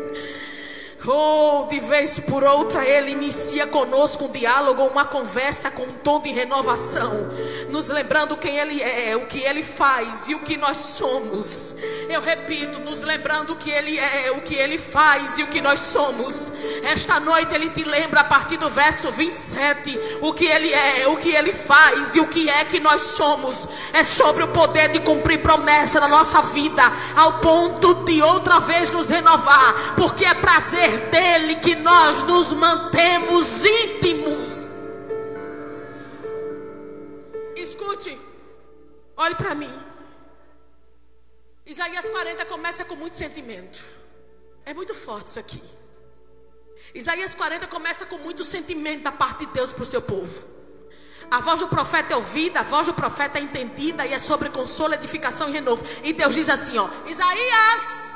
De vez por outra ele inicia conosco um diálogo, uma conversa com um tom de renovação, nos lembrando quem ele é, o que ele faz e o que nós somos. Eu repito, nos lembrando o que ele é, o que ele faz e o que nós somos. Esta noite ele te lembra a partir do verso 27 o que ele é, o que ele faz e o que é que nós somos. É sobre o poder de cumprir promessa na nossa vida, ao ponto de outra vez nos renovar, porque é prazer dele que nós nos mantemos íntimos. Escute, olhe para mim. Isaías 40 começa com muito sentimento. É muito forte isso aqui. Isaías 40 começa com muito sentimento da parte de Deus para o seu povo. A voz do profeta é ouvida, a voz do profeta é entendida, e é sobre consolo, edificação e renovo. E Deus diz assim, ó: Isaías,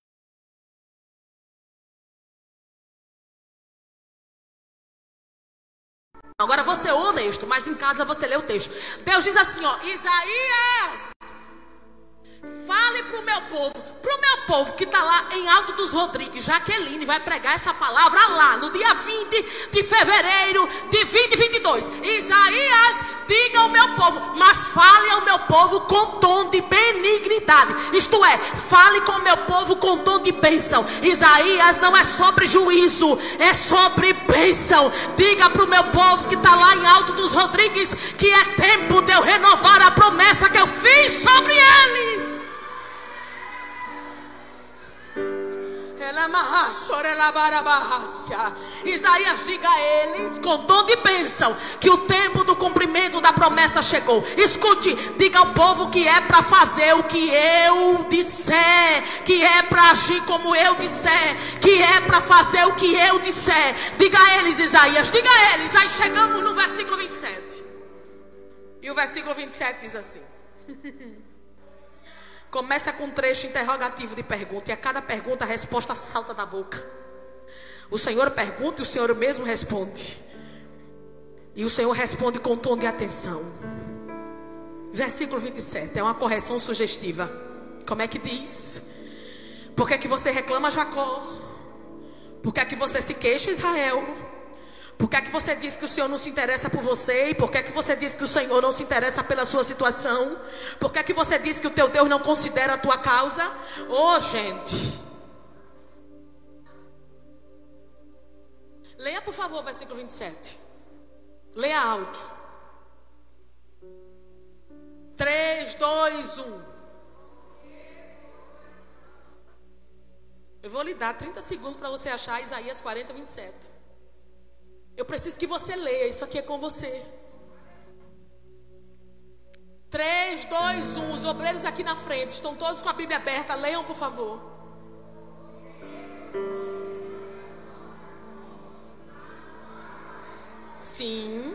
agora você ouve o texto, mas em casa você lê o texto. Deus diz assim, ó: Isaías, fale para o meu povo que está lá em Alto dos Rodrigues. Jaqueline vai pregar essa palavra lá no dia 20 de fevereiro de 2022. Isaías, diga ao meu povo, mas fale ao meu povo com tom de benignidade. Isto é, fale com o meu povo com tom de bênção. Isaías não é sobre juízo, é sobre bênção. Diga para o meu povo que está lá em Alto dos Rodrigues que é tempo de eu renovar a promessa que eu fiz sobre eles. Isaías, diga a eles com tom de bênção que o tempo do cumprimento da promessa chegou. Escute, diga ao povo que é para fazer o que eu disser, que é para agir como eu disser, que é para fazer o que eu disser. Diga a eles, Isaías, diga a eles. Aí chegamos no versículo 27. E o versículo 27 diz assim: começa com um trecho interrogativo de pergunta, e a cada pergunta a resposta salta da boca. O Senhor pergunta e o Senhor mesmo responde. E o Senhor responde com um tom de atenção. Versículo 27 é uma correção sugestiva. Como é que diz? Por que é que você reclama, Jacó? Por que é que você se queixa, Israel? Por que é que você diz que o Senhor não se interessa por você? E por que é que você diz que o Senhor não se interessa pela sua situação? Por que é que você diz que o teu Deus não considera a tua causa? Oh, gente. Leia, por favor, versículo 27. Leia alto. 3, 2, 1. Eu vou lhe dar 30 segundos para você achar Isaías 40, 27. Eu preciso que você leia, isso aqui é com você. 3, 2, 1. Os obreiros aqui na frente estão todos com a Bíblia aberta. Leiam, por favor. Sim.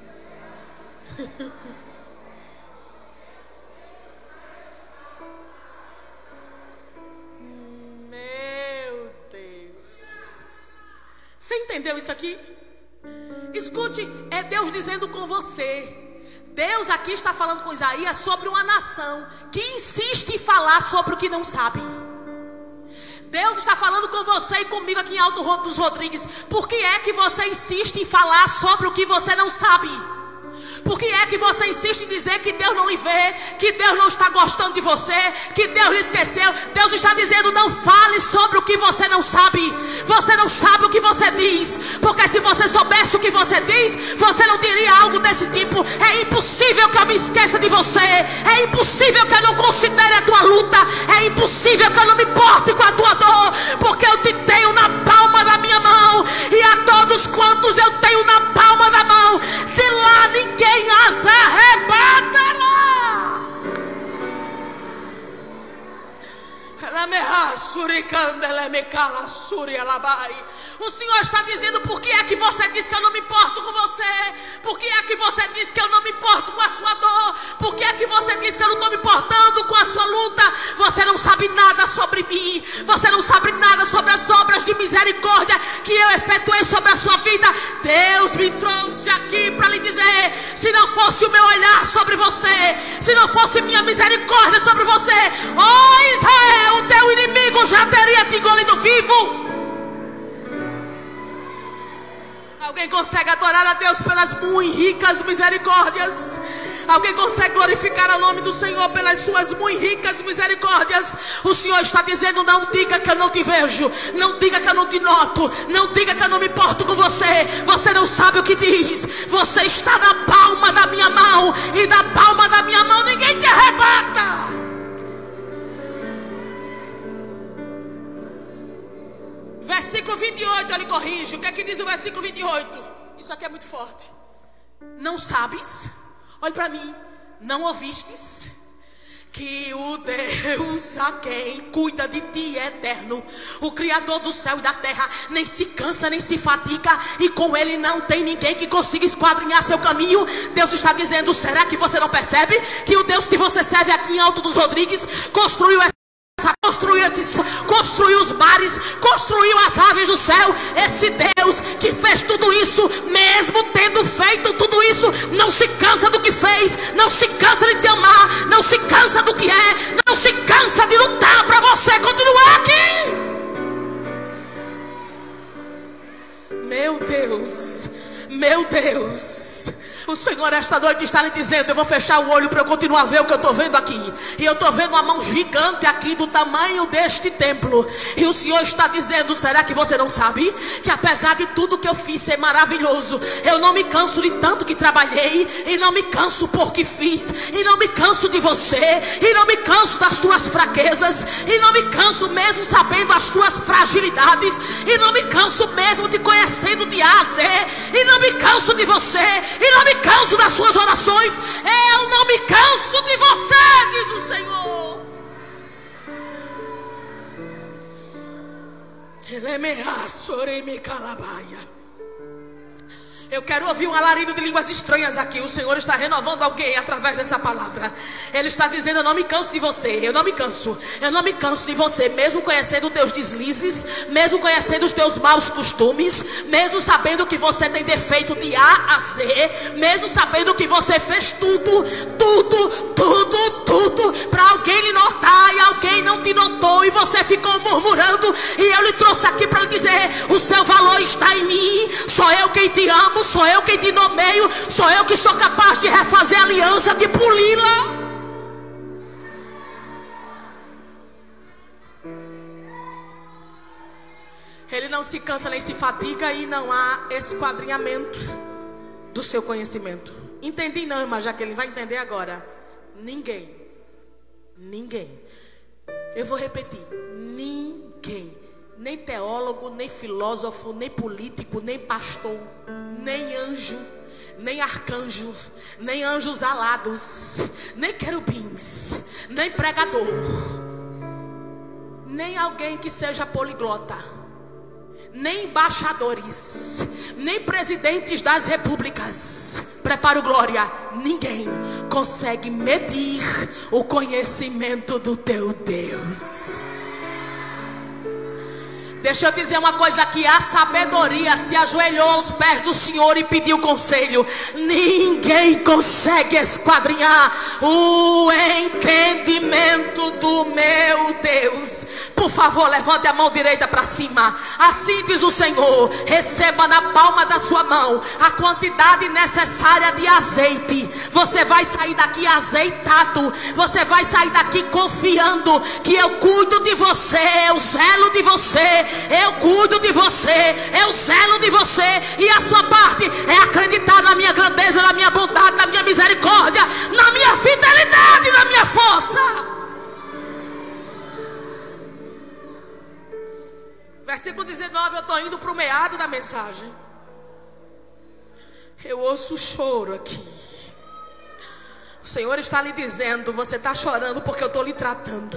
Meu Deus. Você entendeu isso aqui? Escute, é Deus dizendo com você. Deus aqui está falando com Isaías sobre uma nação que insiste em falar sobre o que não sabe. Deus está falando com você e comigo aqui em Alto dos Rodrigues. Por que é que você insiste em falar sobre o que você não sabe? Por que é que você insiste em dizer que Deus não lhe vê, que Deus não está gostando de você, que Deus lhe esqueceu? Deus está dizendo: não fale sobre o que você não sabe. Você não sabe o que você diz, porque se você soubesse o que você diz, você não diria algo desse tipo: é impossível que eu me esqueça de você, é impossível que eu não considere a tua luta, é impossível que eu não me importe com a tua dor, porque eu te tenho na palma da minha mão, e a todos quantos eu tenho na palma da mão, de lá ninguém as arrebatará. O Senhor está dizendo: por que é que você diz que eu não me importo com você? Por que é que você diz que eu não me importo com a sua dor? Por que é que você diz que eu não estou me importando com a sua luta? Você não sabe nada sobre mim. Você não sabe nada sobre as obras de misericórdia que eu efetuei sobre a sua vida. Deus me trouxe aqui para lhe dizer: se não fosse o meu olhar sobre você, se não fosse minha misericórdia sobre você, ó Israel, o teu inimigo já teria te engolido vivo. Alguém consegue adorar a Deus pelas muito ricas misericórdias? Alguém consegue glorificar o nome do Senhor pelas suas muito ricas misericórdias? O Senhor está dizendo: não diga que eu não te vejo, não diga que eu não te noto, não diga que eu não me importo com você. Você não sabe o que diz. Você está na palma da minha mão, e da palma da minha mão ninguém te arrebata. Versículo 28, eu lhe corrijo. O que é que diz o versículo 28? Isso aqui é muito forte. Não sabes? Olhe para mim. Não ouvistes que o Deus a quem cuida de ti é eterno, o Criador do céu e da terra, nem se cansa nem se fatiga, e com ele não tem ninguém que consiga esquadrinhar seu caminho. Deus está dizendo: será que você não percebe que o Deus que você serve aqui em Alto dos Rodrigues construiu construiu os mares, construiu as aves do céu? Esse Deus que fez tudo isso, mesmo tendo feito tudo isso, não se cansa do que fez, não se cansa de te amar, não se cansa do que é, não se cansa de lutar para você continuar aqui. Meu Deus, meu Deus. O Senhor esta noite está lhe dizendo: eu vou fechar o olho para eu continuar a ver o que eu estou vendo aqui. E eu estou vendo uma mão gigante aqui do tamanho deste templo. E o Senhor está dizendo: será que você não sabe que apesar de tudo que eu fiz ser maravilhoso, eu não me canso de tanto que trabalhei, e não me canso porque fiz, e não me canso de você, e não me canso das tuas fraquezas, e não me canso mesmo sabendo as tuas fragilidades, e não me canso mesmo te conhecendo de A a Z, e não me canso de você, e não me canso das suas orações. Eu não me canso de você, diz o Senhor. Eu quero ouvir um alarido de línguas estranhas aqui. O Senhor está renovando alguém através dessa palavra. Ele está dizendo: eu não me canso de você. Eu não me canso. Eu não me canso de você. Mesmo conhecendo os teus deslizes, mesmo conhecendo os teus maus costumes, mesmo sabendo que você tem defeito de A a Z, mesmo sabendo que você fez tudo para alguém lhe notar e alguém não te notou e você ficou murmurando. E eu lhe trouxe aqui para lhe dizer: o seu valor está em mim. Sou eu quem te amo, sou eu quem te nomeio, sou eu que sou capaz de refazer a aliança, de poli-la. Ele não se cansa nem se fatiga e não há esquadrinhamento do seu conhecimento. Entendi não, irmã Jaqueline, vai entender agora. Ninguém, eu vou repetir, ninguém, nem teólogo, nem filósofo, nem político, nem pastor, nem anjo, nem arcanjo, nem anjos alados, nem querubins, nem pregador, nem alguém que seja poliglota, nem embaixadores, nem presidentes das repúblicas, preparo glória, ninguém consegue medir o conhecimento do teu Deus. Deixa eu dizer uma coisa aqui: a sabedoria se ajoelhou aos pés do Senhor e pediu conselho. Ninguém consegue esquadrinhar o entendimento do meu Deus. Por favor, levante a mão direita para cima. Assim diz o Senhor: receba na palma da sua mão a quantidade necessária de azeite. Você vai sair daqui azeitado. Você vai sair daqui confiando que eu cuido de você, eu zelo de você, eu cuido de você, eu zelo de você. E a sua parte é acreditar na minha grandeza, na minha bondade, na minha misericórdia, na minha fidelidade, na minha força. Versículo 19, eu estou indo para o meado da mensagem. Eu ouço o choro aqui. O Senhor está lhe dizendo: você está chorando porque eu estou lhe tratando.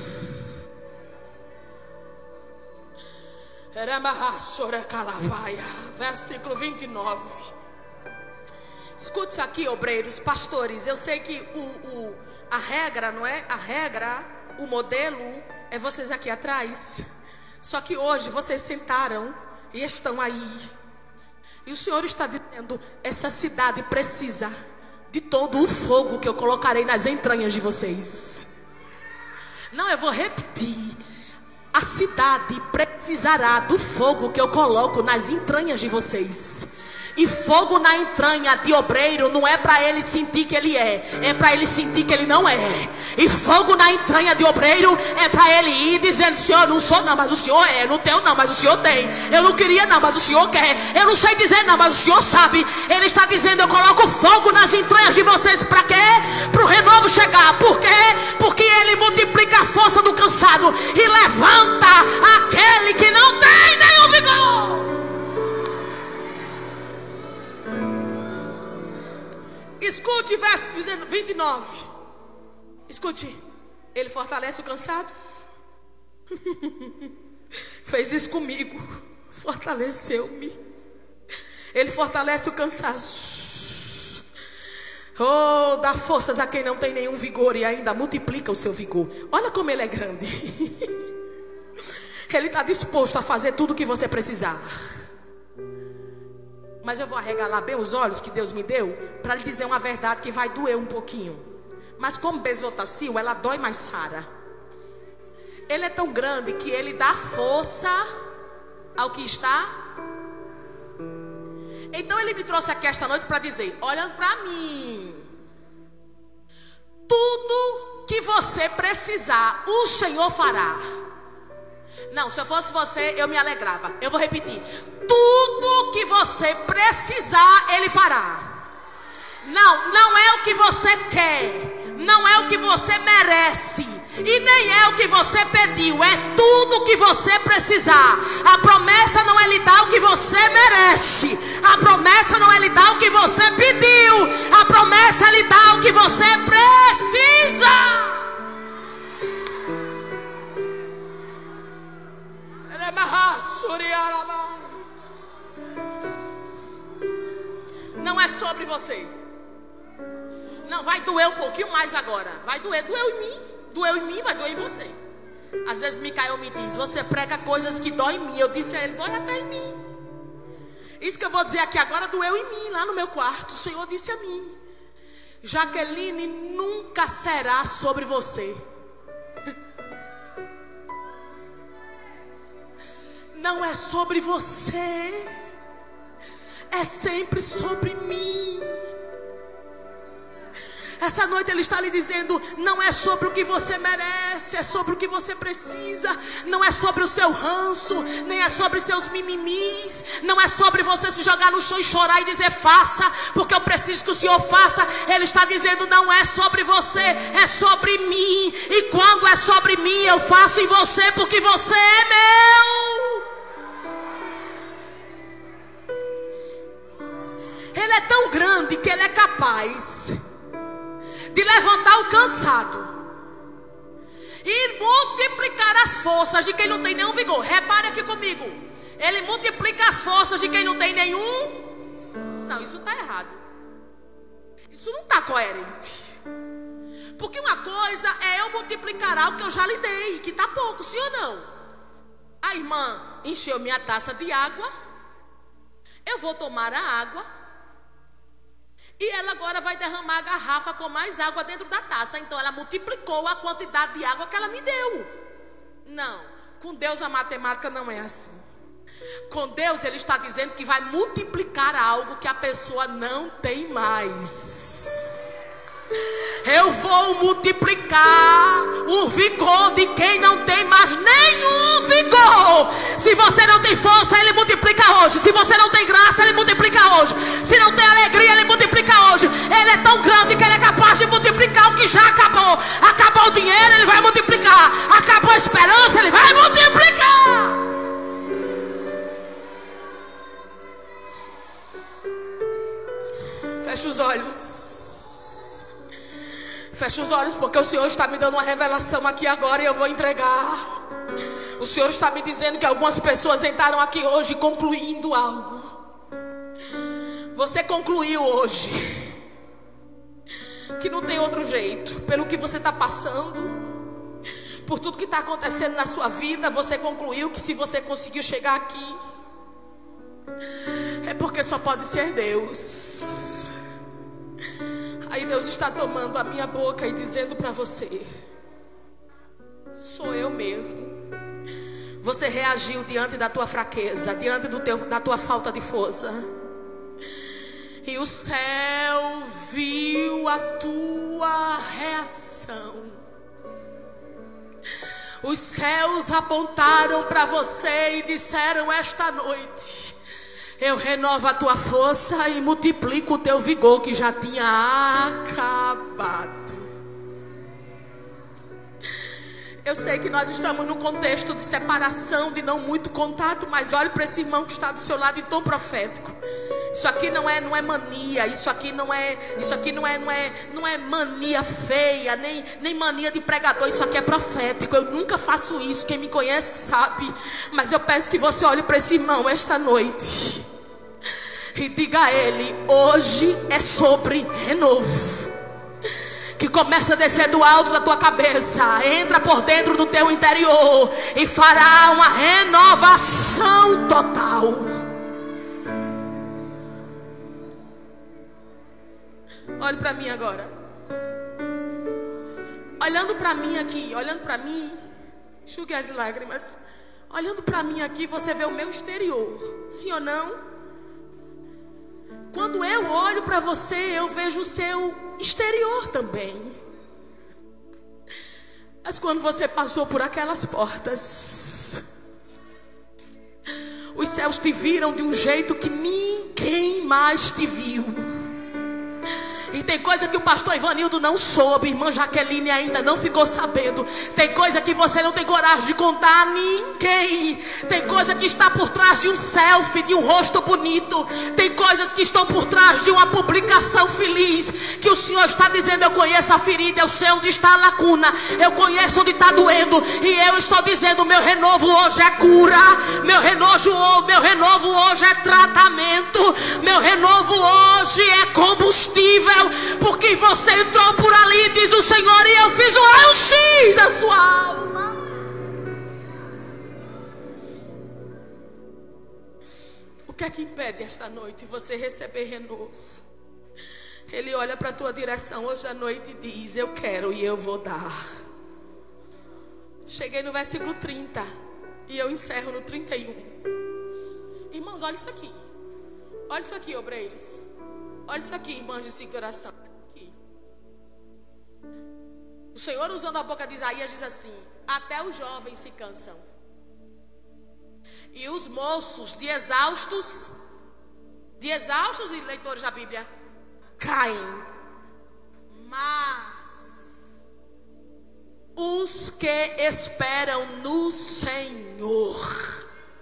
Versículo 29. Escute isso aqui, obreiros, pastores. Eu sei que a regra, não é? A regra, o modelo é vocês aqui atrás. Só que hoje vocês sentaram e estão aí. E o Senhor está dizendo: essa cidade precisa de todo o fogo que eu colocarei nas entranhas de vocês. Não, eu vou repetir. A cidade precisará do fogo que eu coloco nas entranhas de vocês. E fogo na entranha de obreiro não é para ele sentir que ele é para ele sentir que ele não é. E fogo na entranha de obreiro é para ele ir dizendo: Senhor, eu não sou não, mas o Senhor é. Não tenho não, mas o Senhor tem. Eu não queria não, mas o Senhor quer. Eu não sei dizer não, mas o Senhor sabe. Ele está dizendo: eu coloco fogo nas entranhas de vocês. Para quê? Para o renovo chegar. Por quê? Porque ele multiplica a força do cansado e levanta aquele que não tem nenhum vigor. Escute verso 29. Escute. Ele fortalece o cansado. Fez isso comigo. Fortaleceu-me. Ele fortalece o cansaço. Oh, dá forças a quem não tem nenhum vigor e ainda multiplica o seu vigor. Olha como ele é grande. Ele está disposto a fazer tudo o que você precisar. Mas eu vou arregalar bem os olhos que Deus me deu para lhe dizer uma verdade que vai doer um pouquinho. Mas como Bezotacil, ela dói mais Sara. Ele é tão grande que ele dá força ao que está. Então ele me trouxe aqui esta noite para dizer: olhando para mim, tudo que você precisar, o Senhor fará. Não, se eu fosse você, eu me alegrava. Eu vou repetir: tudo que você precisar, Ele fará. Não é o que você quer, não é o que você merece, e nem é o que você pediu. É tudo o que você precisar. A promessa não é lhe dar o que você merece. A promessa não é lhe dar o que você pediu. A promessa é lhe dar o que você precisa. Não é sobre você. Não, vai doer um pouquinho mais agora. Vai doer, doeu em mim. Doeu em mim, vai doer em você. Às vezes Micael me diz: você prega coisas que dói em mim. Eu disse a ele: dói até em mim. Isso que eu vou dizer aqui agora doeu em mim, lá no meu quarto. O Senhor disse a mim: Jaqueline, nunca será sobre você. Não é sobre você, é sempre sobre mim. Essa noite Ele está lhe dizendo: não é sobre o que você merece, é sobre o que você precisa. Não é sobre o seu ranço, nem é sobre seus mimimis. Não é sobre você se jogar no chão e chorar e dizer: faça, porque eu preciso que o Senhor faça. Ele está dizendo: não é sobre você, é sobre mim. E quando é sobre mim, eu faço em você, porque você é meu. Ele é tão grande que Ele é capaz de levantar o cansado e multiplicar as forças de quem não tem nenhum vigor. Repare aqui comigo: Ele multiplica as forças de quem não tem nenhum. Não, isso está errado. Isso não está coerente. Porque uma coisa é eu multiplicar algo que eu já lhe dei, que está pouco, sim ou não? A irmã encheu minha taça de água, eu vou tomar a água, e ela agora vai derramar a garrafa com mais água dentro da taça. Então ela multiplicou a quantidade de água que ela me deu. Não, com Deus a matemática não é assim. Com Deus Ele está dizendo que vai multiplicar algo que a pessoa não tem mais. Eu vou multiplicar o vigor de quem não tem mais nenhum vigor. Se você não tem força, Ele multiplica hoje. Se você não tem graça, Ele multiplica hoje. Se não tem alegria, Ele multiplica hoje. Ele é tão grande que Ele é capaz de multiplicar o que já acabou. Acabou o dinheiro, Ele vai multiplicar. Acabou a esperança, Ele vai multiplicar. Feche os olhos. Feche os olhos, porque o Senhor está me dando uma revelação aqui agora e eu vou entregar. O Senhor está me dizendo que algumas pessoas entraram aqui hoje concluindo algo. Você concluiu hoje que não tem outro jeito. Pelo que você está passando, por tudo que está acontecendo na sua vida, você concluiu que se você conseguiu chegar aqui, é porque só pode ser Deus. Aí Deus está tomando a minha boca e dizendo para você: sou eu mesmo. Você reagiu diante da tua fraqueza, diante da tua falta de força, e o céu viu a tua reação. Os céus apontaram para você e disseram: esta noite eu renovo a tua força e multiplico o teu vigor que já tinha acabado. Eu sei que nós estamos num contexto de separação, de não muito contato, mas olhe para esse irmão que está do seu lado em tom profético. Isso aqui não é mania, isso aqui não é mania feia, nem mania de pregador. Isso aqui é profético. Eu nunca faço isso, quem me conhece sabe. Mas eu peço que você olhe para esse irmão esta noite e diga a ele: hoje é sobre renovo, que começa a descer do alto da tua cabeça, entra por dentro do teu interior e fará uma renovação total. Olhe para mim agora. Olhando para mim aqui, olhando para mim, enxugue as lágrimas. Olhando para mim aqui, você vê o meu exterior, sim ou não? Quando eu olho para você, eu vejo o seu exterior também. Mas quando você passou por aquelas portas, os céus te viram de um jeito que ninguém mais te viu. E Tem coisa que o pastor Ivanildo não soube, irmã Jaqueline ainda não ficou sabendo. Tem coisa que você não tem coragem de contar a ninguém. Tem coisa que está por trás de um selfie, de um rosto bonito. Tem coisas que estão por trás de uma publicação feliz, que o Senhor está dizendo: eu conheço a ferida, eu sei onde está a lacuna, eu conheço onde está doendo, e eu estou dizendo: meu renovo hoje é cura, meu renovo hoje é tratamento, meu renovo hoje é combustível, porque você entrou por ali, diz o Senhor, e eu fiz o raio-x da sua alma. O que é que impede esta noite você receber renovo? Ele olha para a tua direção hoje à noite e diz: eu quero e eu vou dar. Cheguei no versículo 30 e eu encerro no 31. Irmãos, olha isso aqui. Olha isso aqui, obreiros. Olha isso aqui, irmãos de ciclo de oração. Aqui. O Senhor, usando a boca de Isaías, diz assim: até os jovens se cansam, e os moços de exaustos e leitores da Bíblia, caem. Mas os que esperam no Senhor.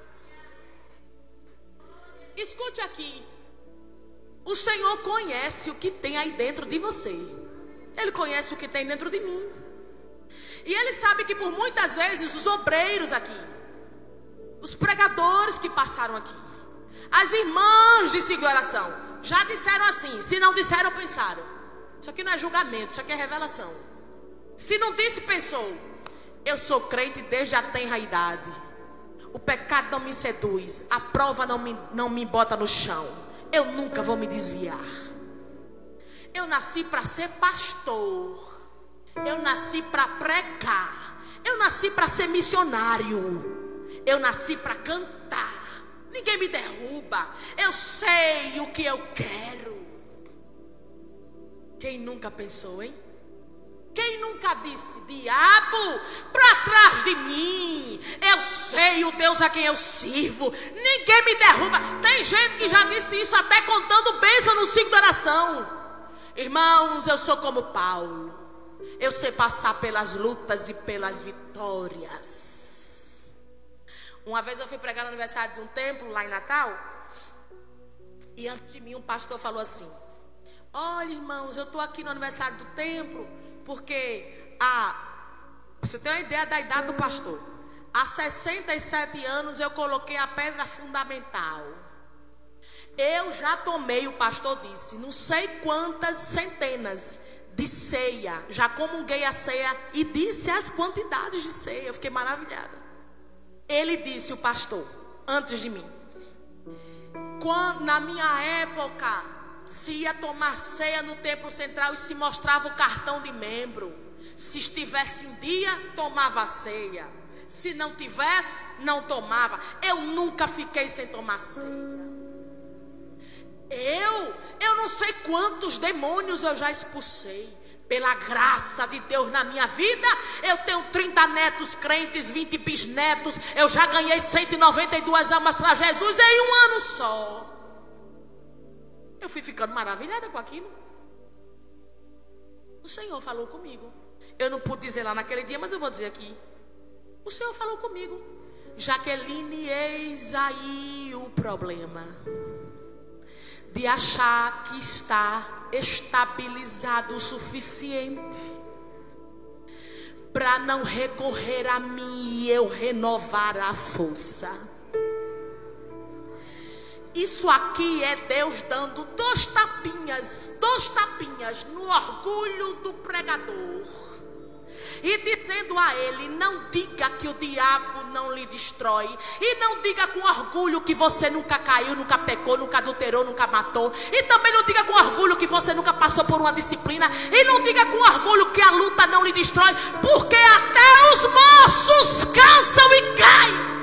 Escute aqui. O Senhor conhece o que tem aí dentro de você. Ele conhece o que tem dentro de mim. E Ele sabe que por muitas vezes os obreiros aqui, os pregadores que passaram aqui, as irmãs de ciclo de oração, já disseram assim. Se não disseram, pensaram. Isso aqui não é julgamento, isso aqui é revelação. Se não disse, pensou: eu sou crente desde a tenra idade, o pecado não me seduz, a prova não me bota no chão, eu nunca vou me desviar. Eu nasci para ser pastor, eu nasci para pregar, eu nasci para ser missionário, eu nasci para cantar. Ninguém me derruba, eu sei o que eu quero. Quem nunca pensou, hein? Quem nunca disse: diabo, para trás de mim, eu sei o Deus a quem eu sirvo, ninguém me derruba. Tem gente que já disse isso até contando bênção no ciclo de oração. Irmãos, eu sou como Paulo, eu sei passar pelas lutas e pelas vitórias. Uma vez eu fui pregar no aniversário de um templo lá em Natal, e antes de mim um pastor falou assim: olha, irmãos, eu estou aqui no aniversário do templo porque você tem uma ideia da idade do pastor, há 67 anos eu coloquei a pedra fundamental. Eu já tomei, o pastor disse, não sei quantas centenas de ceia, já comunguei a ceia, e disse as quantidades de ceia. Eu fiquei maravilhada. Ele disse, o pastor, antes de mim, quando na minha época se ia tomar ceia no templo central e se mostrava o cartão de membro. Se estivesse em dia, tomava a ceia. Se não tivesse, não tomava. Eu nunca fiquei sem tomar ceia. Eu não sei quantos demônios eu já expulsei. Pela graça de Deus na minha vida, eu tenho 30 netos crentes, 20 bisnetos. Eu já ganhei 192 almas para Jesus em um ano só. Eu fui ficando maravilhada com aquilo. O Senhor falou comigo. Eu não pude dizer lá naquele dia, mas eu vou dizer aqui. O Senhor falou comigo: Jaqueline, eis aí o problema de achar que está estabilizado o suficiente para não recorrer a mim e eu renovar a força. Isso aqui é Deus dando dois tapinhas no orgulho do pregador e dizendo a ele: não diga que o diabo não lhe destrói, e não diga com orgulho que você nunca caiu, nunca pecou, nunca adulterou, nunca matou, e também não diga com orgulho que você nunca passou por uma disciplina, e não diga com orgulho que a luta não lhe destrói, porque até os moços cansam e caem.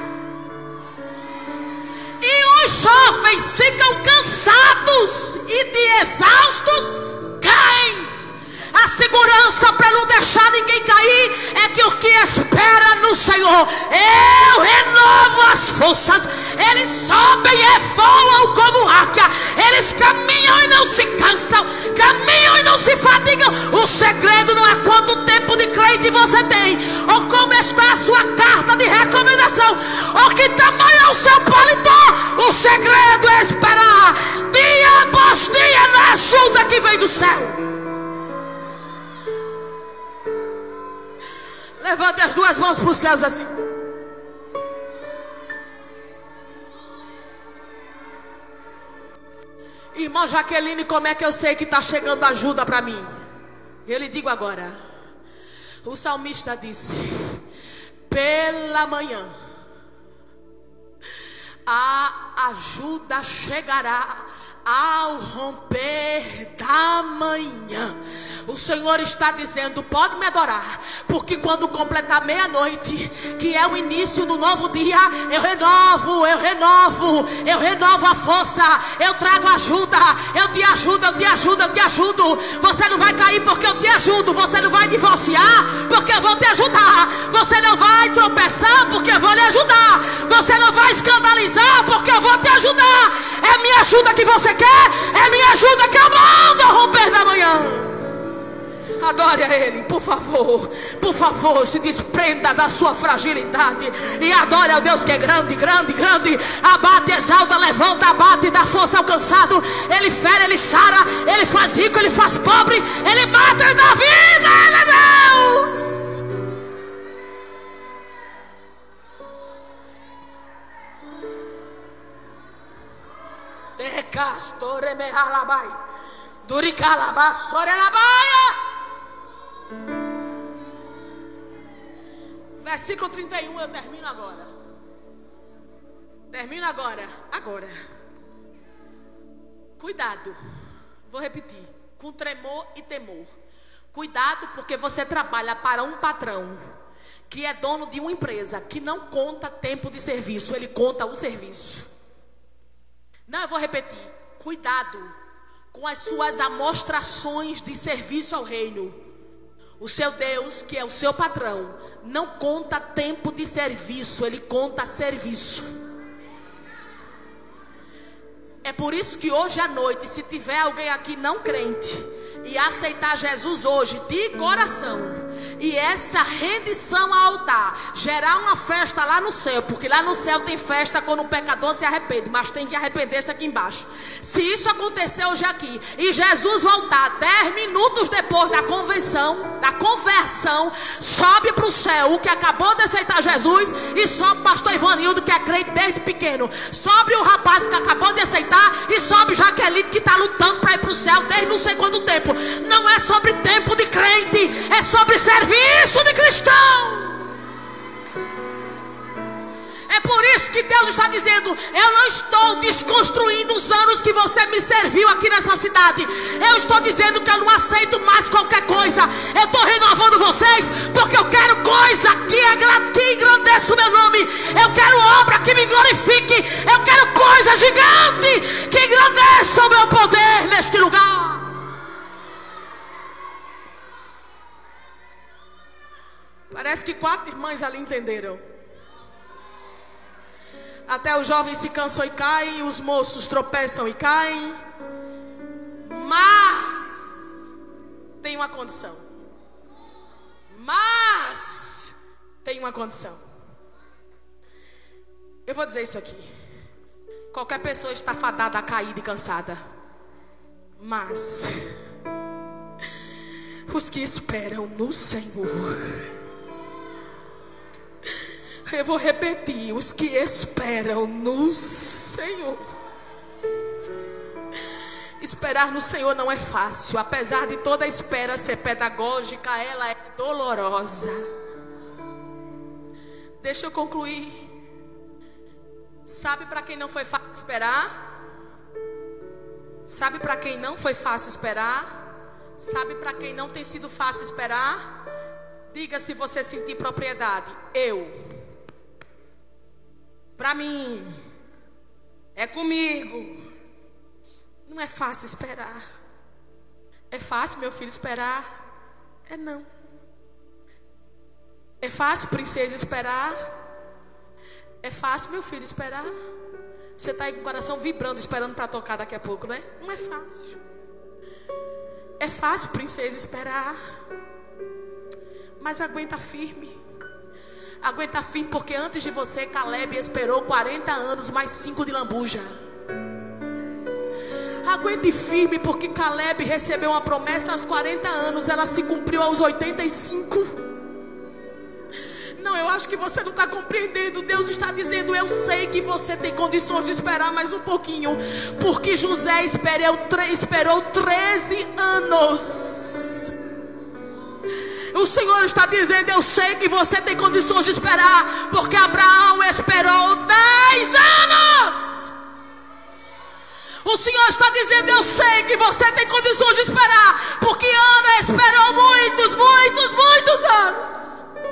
E os jovens ficam cansados e de exaustos caem. A segurança para não deixar ninguém cair é que o que espera no Senhor, eu renovo as forças. Eles sobem e voam como águia. Eles caminham e não se cansam, caminham e não segredo não é quanto tempo de crente você tem, ou como está a sua carta de recomendação, ou que tamanho é o seu paletó. O segredo é esperar dia após dia na ajuda que vem do céu. Levante as duas mãos para os céus assim. Irmã Jaqueline, como é que eu sei que está chegando ajuda para mim? Eu lhe digo agora. O salmista disse: pela manhã a ajuda chegará ao romper da manhã. O Senhor está dizendo: pode me adorar, porque quando completar meia-noite, que é o início do novo dia, eu renovo a força, eu trago ajuda, eu te ajudo. Você não vai cair porque eu te ajudo, você não vai divorciar porque eu vou te ajudar, você não vai tropeçar porque eu vou lhe ajudar, você não vai escandalizar porque eu vou te ajudar. É minha ajuda que você quer, é minha ajuda que eu mando ao romper da manhã. Adore a Ele, por favor, se desprenda da sua fragilidade e adore ao Deus que é grande. Abate, exalta, levanta, abate, dá força ao cansado. Ele fere, Ele sara, Ele faz rico, Ele faz pobre, Ele mata e dá vida. Ele é Deus. De castore me halabai, duricalaba sorelabaia. Versículo 31, eu termino agora. Agora. Cuidado. Vou repetir. Com tremor e temor. Cuidado, porque você trabalha para um patrão que é dono de uma empresa que não conta tempo de serviço, ele conta o serviço. Não, eu vou repetir. Cuidado com as suas amostrações de serviço ao reino. O seu Deus, que é o seu patrão, não conta tempo de serviço, Ele conta serviço. É por isso que hoje à noite, se tiver alguém aqui não crente e aceitar Jesus hoje de coração, e essa rendição ao altar gerar uma festa lá no céu, porque lá no céu tem festa quando o pecador se arrepende, mas tem que arrepender-se aqui embaixo. Se isso acontecer hoje aqui e Jesus voltar 10 minutos depois da conversão, sobe para o céu o que acabou de aceitar Jesus, e sobe o pastor Ivanildo, que é crente desde pequeno, sobe o rapaz que acabou de aceitar, e sobe Jaqueline, que está lutando para ir para o céu desde não sei quanto tempo. Não é sobre tempo de crente, é sobre serviço de cristão. É por isso que Deus está dizendo: eu não estou desconstruindo os anos que você me serviu aqui nessa cidade. Eu estou dizendo que eu não aceito mais qualquer coisa. Eu estou renovando vocês, porque eu quero coisa que engrandeça o meu nome. Eu quero obra que me glorifique. Eu quero coisa gigante que engrandeça o meu poder neste lugar. Parece que 4 irmãs ali entenderam. Até os jovens se cansam e caem, os moços tropeçam e caem. Mas tem uma condição. Eu vou dizer isso aqui. Qualquer pessoa está fadada a cair e cansada. Mas os que esperam no Senhor, eu vou repetir, os que esperam no Senhor. Esperar no Senhor não é fácil. Apesar de toda a espera ser pedagógica, ela é dolorosa. Deixa eu concluir. Sabe para quem não foi fácil esperar? Sabe para quem não foi fácil esperar? Sabe para quem não tem sido fácil esperar? Diga se você sentir propriedade. Para mim, é comigo. Não é fácil esperar. É fácil, meu filho, esperar? É não. É fácil, princesa, esperar? É fácil, meu filho, esperar? Você está aí com o coração vibrando, esperando para tocar daqui a pouco, né? Não é fácil. É fácil, princesa, esperar. Mas aguenta firme. Aguenta firme, porque antes de você, Caleb esperou 40 anos mais 5 de lambuja. Aguente firme, porque Caleb recebeu uma promessa aos 40 anos. Ela se cumpriu aos 85. Não, eu acho que você não está compreendendo. Deus está dizendo: eu sei que você tem condições de esperar mais um pouquinho, porque José esperou 13 anos. O Senhor está dizendo: eu sei que você tem condições de esperar, porque Abraão esperou 10 anos. O Senhor está dizendo: eu sei que você tem condições de esperar, porque Ana esperou muitos anos.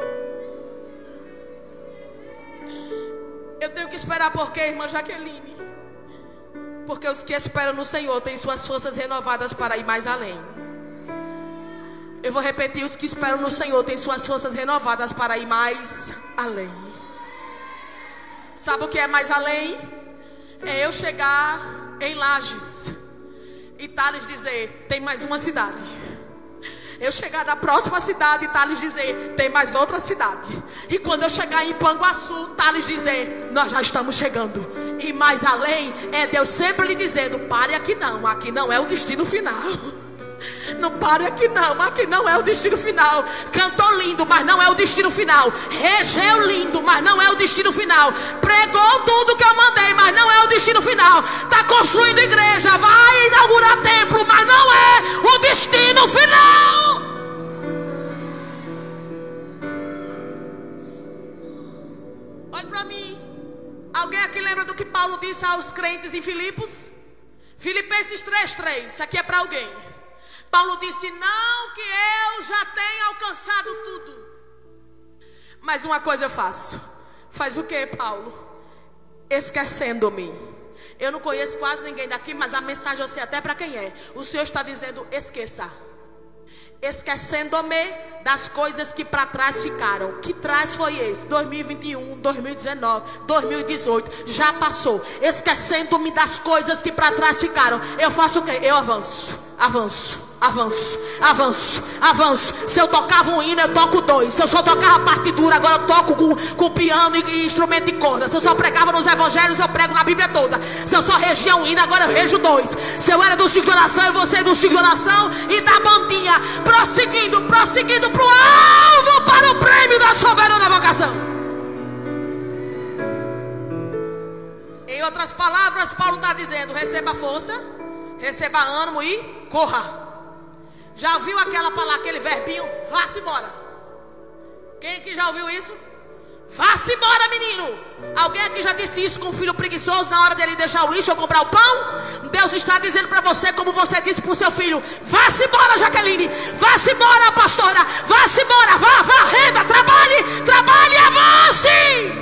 Eu tenho que esperar por quê, irmã Jaqueline? Porque os que esperam no Senhor têm suas forças renovadas para ir mais além. Eu vou repetir: os que esperam no Senhor têm suas forças renovadas para ir mais além. Sabe o que é mais além? É eu chegar em Lages e Thales dizer: tem mais uma cidade. Eu chegar na próxima cidade e Thales dizer: tem mais outra cidade. E quando eu chegar em Panguaçu, Thales dizer: nós já estamos chegando. E mais além é Deus sempre lhe dizendo: pare aqui não é o destino final. Não pare aqui não é o destino final. Cantou lindo, mas não é o destino final. Regeu lindo, mas não é o destino final. Pregou tudo que eu mandei, mas não é o destino final. Está construindo igreja, vai inaugurar templo, mas não é o destino final. Olha para mim. Alguém aqui lembra do que Paulo disse aos crentes em Filipos? Filipenses 3:3. Isso aqui é para alguém. Paulo disse: não que eu já tenha alcançado tudo, mas uma coisa eu faço. Faz o que, Paulo? Esquecendo-me. Eu não conheço quase ninguém daqui, mas a mensagem eu sei até para quem é. O Senhor está dizendo: esqueça. Esquecendo-me das coisas que para trás ficaram. Que trás foi esse? 2021, 2019, 2018. Já passou. Esquecendo-me das coisas que para trás ficaram. Eu faço o quê? Eu avanço. Se eu tocava um hino, eu toco 2. Se eu só tocava partitura, agora eu toco com piano e instrumento de corda. Se eu só pregava nos evangelhos, eu prego na Bíblia toda. Se eu só regia um hino, agora eu rejo 2. Se eu era do ciclo de oração, eu vou ser do ciclo de oração e da bandinha. Prosseguindo para o alvo, para o prêmio da soberana vocação. Em outras palavras, Paulo está dizendo: receba força, receba ânimo e corra. Já ouviu aquele verbinho? Vá-se embora. Quem aqui já ouviu isso? Vá-se embora, menino. Alguém aqui já disse isso com um filho preguiçoso na hora dele deixar o lixo ou comprar o pão? Deus está dizendo para você, como você disse para o seu filho: vá-se embora, Jaqueline. Vá-se embora, pastora. Vá-se embora. Vá, renda, trabalhe, avance.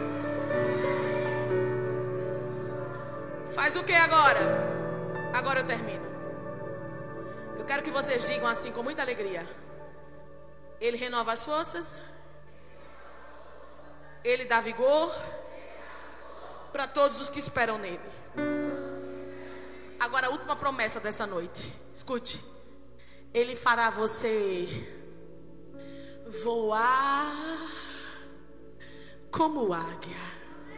Faz o que agora? Agora eu termino. Eu quero que vocês digam assim com muita alegria: Ele renova as forças, Ele dá vigor para todos os que esperam nele. Agora a última promessa dessa noite. Escute: Ele fará você voar como águia.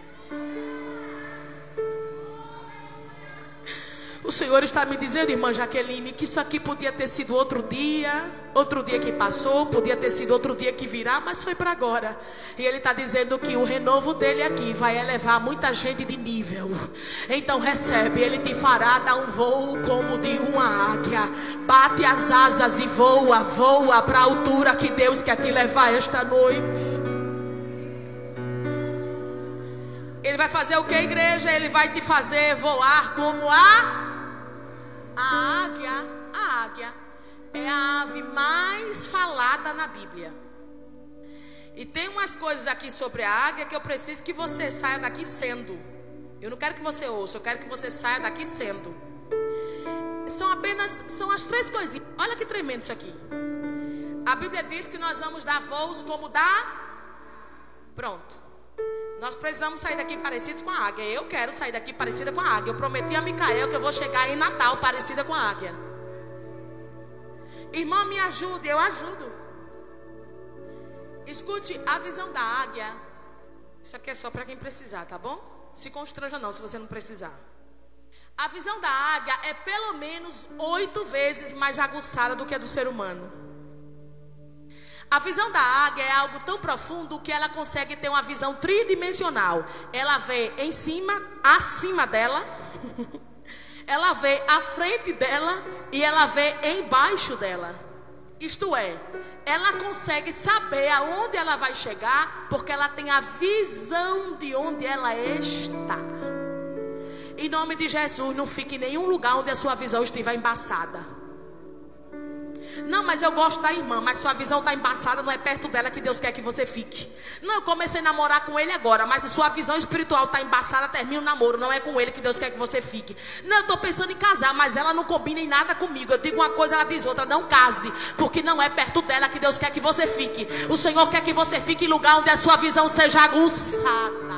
O Senhor está me dizendo, irmã Jaqueline, que isso aqui podia ter sido outro dia que passou, podia ter sido outro dia que virá, mas foi para agora. E Ele está dizendo que o renovo dele aqui vai elevar muita gente de nível. Então recebe, Ele te fará dar um voo como de uma águia. Bate as asas e voa para a altura que Deus quer te levar esta noite. Ele vai fazer o que, igreja? Ele vai te fazer voar como a águia. A águia é a ave mais falada na Bíblia. E tem umas coisas aqui sobre a águia que eu preciso que você saia daqui sendo. Eu não quero que você ouça, eu quero que você saia daqui sendo. São as 3 coisinhas. Olha que tremendo isso aqui. A Bíblia diz que nós vamos dar voos como Pronto. Nós precisamos sair daqui parecidos com a águia. Eu quero sair daqui parecida com a águia. Eu prometi a Micael que eu vou chegar em Natal parecida com a águia. Irmã, me ajude, eu ajudo. Escute, a visão da águia. Isso aqui é só para quem precisar, tá bom? Se constranja não, se você não precisar. A visão da águia é pelo menos 8 vezes mais aguçada do que a do ser humano. A visão da águia é algo tão profundo que ela consegue ter uma visão tridimensional. Ela vê em cima, acima dela, ela vê à frente dela e ela vê embaixo dela. Isto é, ela consegue saber aonde ela vai chegar, porque ela tem a visão de onde ela está. Em nome de Jesus, não fique em nenhum lugar onde a sua visão estiver embaçada. Não, mas eu gosto da irmã, mas sua visão está embaçada, não é perto dela que Deus quer que você fique. Não, eu comecei a namorar com ele agora, mas se sua visão espiritual está embaçada, termina o namoro, não é com ele que Deus quer que você fique. Não, eu estou pensando em casar, mas ela não combina em nada comigo. Eu digo uma coisa, ela diz outra, não case, porque não é perto dela que Deus quer que você fique. O Senhor quer que você fique em lugar onde a sua visão seja aguçada.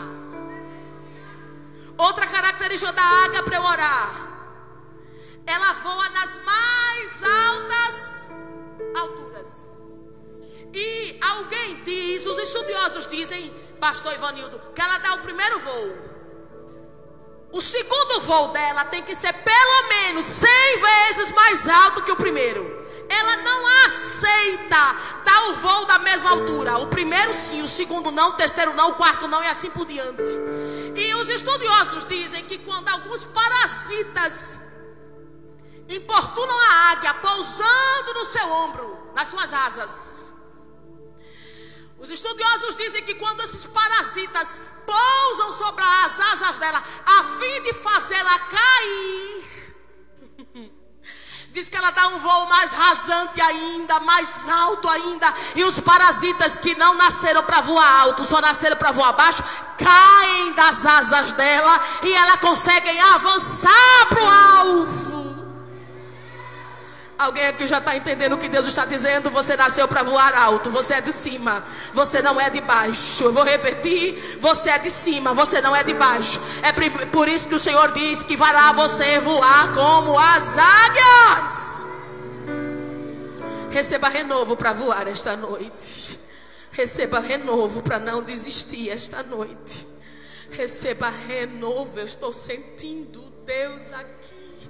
Outra característica da águia para eu orar: ela voa nas mais altas alturas. E alguém diz, os estudiosos dizem, pastor Ivanildo, que ela dá o primeiro voo. O segundo voo dela tem que ser pelo menos 100 vezes mais alto que o primeiro. Ela não aceita dar o voo da mesma altura. O primeiro sim, o segundo não, o terceiro não, o quarto não e assim por diante. E os estudiosos dizem que quando alguns parasitas importunam a águia pousando no seu ombro, nas suas asas, os estudiosos dizem que quando esses parasitas pousam sobre as asas dela a fim de fazê-la cair, diz que ela dá um voo mais rasante ainda, mais alto ainda, e os parasitas que não nasceram para voar alto, só nasceram para voar baixo, caem das asas dela e ela consegue avançar para o alvo. Alguém aqui já está entendendo o que Deus está dizendo? Você nasceu para voar alto, você é de cima, você não é de baixo. Eu vou repetir, você é de cima, você não é de baixo. É por isso que o Senhor diz que fará você voar como as águias. Receba renovo para voar esta noite. Receba renovo para não desistir esta noite. Receba renovo, eu estou sentindo Deus aqui.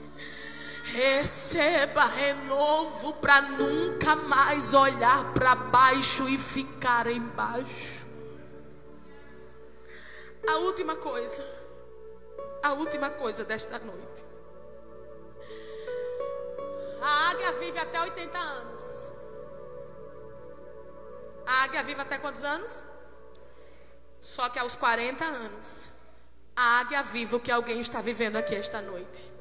Receba renovo para nunca mais olhar para baixo e ficar embaixo. A última coisa desta noite: a águia vive até 80 anos. A águia vive até quantos anos? Só que aos 40 anos, a águia vive o que alguém está vivendo aqui esta noite.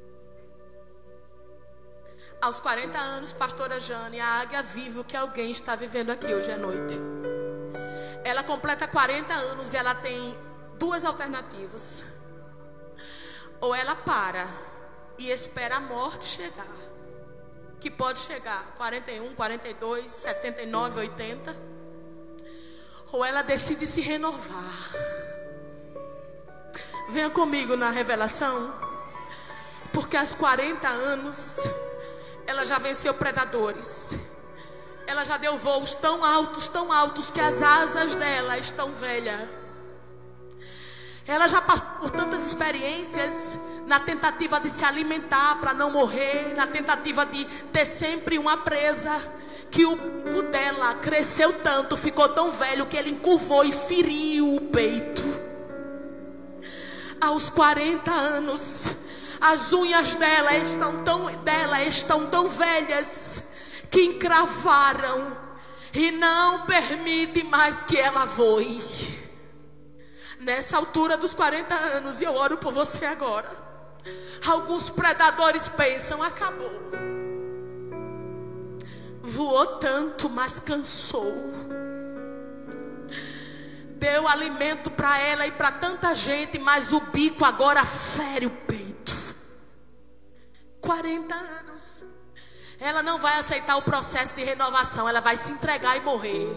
Aos 40 anos, pastora Jane, a águia vive o que alguém está vivendo aqui hoje à noite. Ela completa 40 anos e ela tem 2 alternativas. Ou ela para e espera a morte chegar, que pode chegar 41, 42, 79, 80. Ou ela decide se renovar. Venha comigo na revelação. Porque aos 40 anos ela já venceu predadores. Ela já deu voos tão altos que as asas dela estão velhas. Ela já passou por tantas experiências na tentativa de se alimentar para não morrer, na tentativa de ter sempre uma presa, que o bico dela cresceu tanto, ficou tão velho que ele encurvou e feriu o peito. Aos 40 anos, as unhas dela estão tão velhas que encravaram e não permite mais que ela voe. Nessa altura dos 40 anos, e eu oro por você agora, alguns predadores pensam: acabou. Voou tanto, mas cansou. Deu alimento para ela e para tanta gente, mas o bico agora fere o peito. 40 anos. Ela não vai aceitar o processo de renovação, ela vai se entregar e morrer.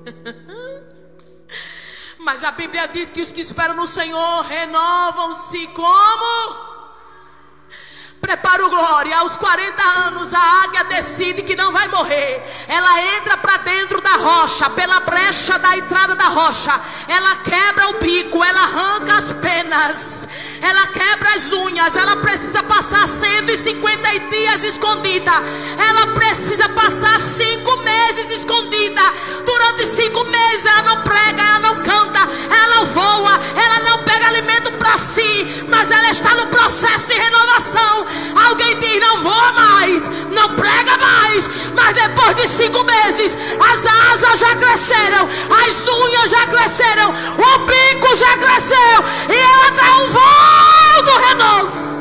Mas a Bíblia diz que os que esperam no Senhor renovam-se como? prepara o glória. Aos 40 anos a águia decide que não vai morrer. Ela entra para dentro da rocha, pela brecha da entrada da rocha. Ela quebra o bico, ela arranca as penas, ela quebra as unhas. Ela precisa passar 150 dias escondida. Ela precisa passar 5 meses escondida. Durante 5 meses ela não prega, ela não canta, ela não voa, ela não pega alimento para si, mas ela está no processo de renovação. Alguém diz: não voa mais, não prega mais, mas depois de 5 meses as asas já cresceram, as unhas já cresceram, o bico já cresceu, e ela dá um voo do renovo.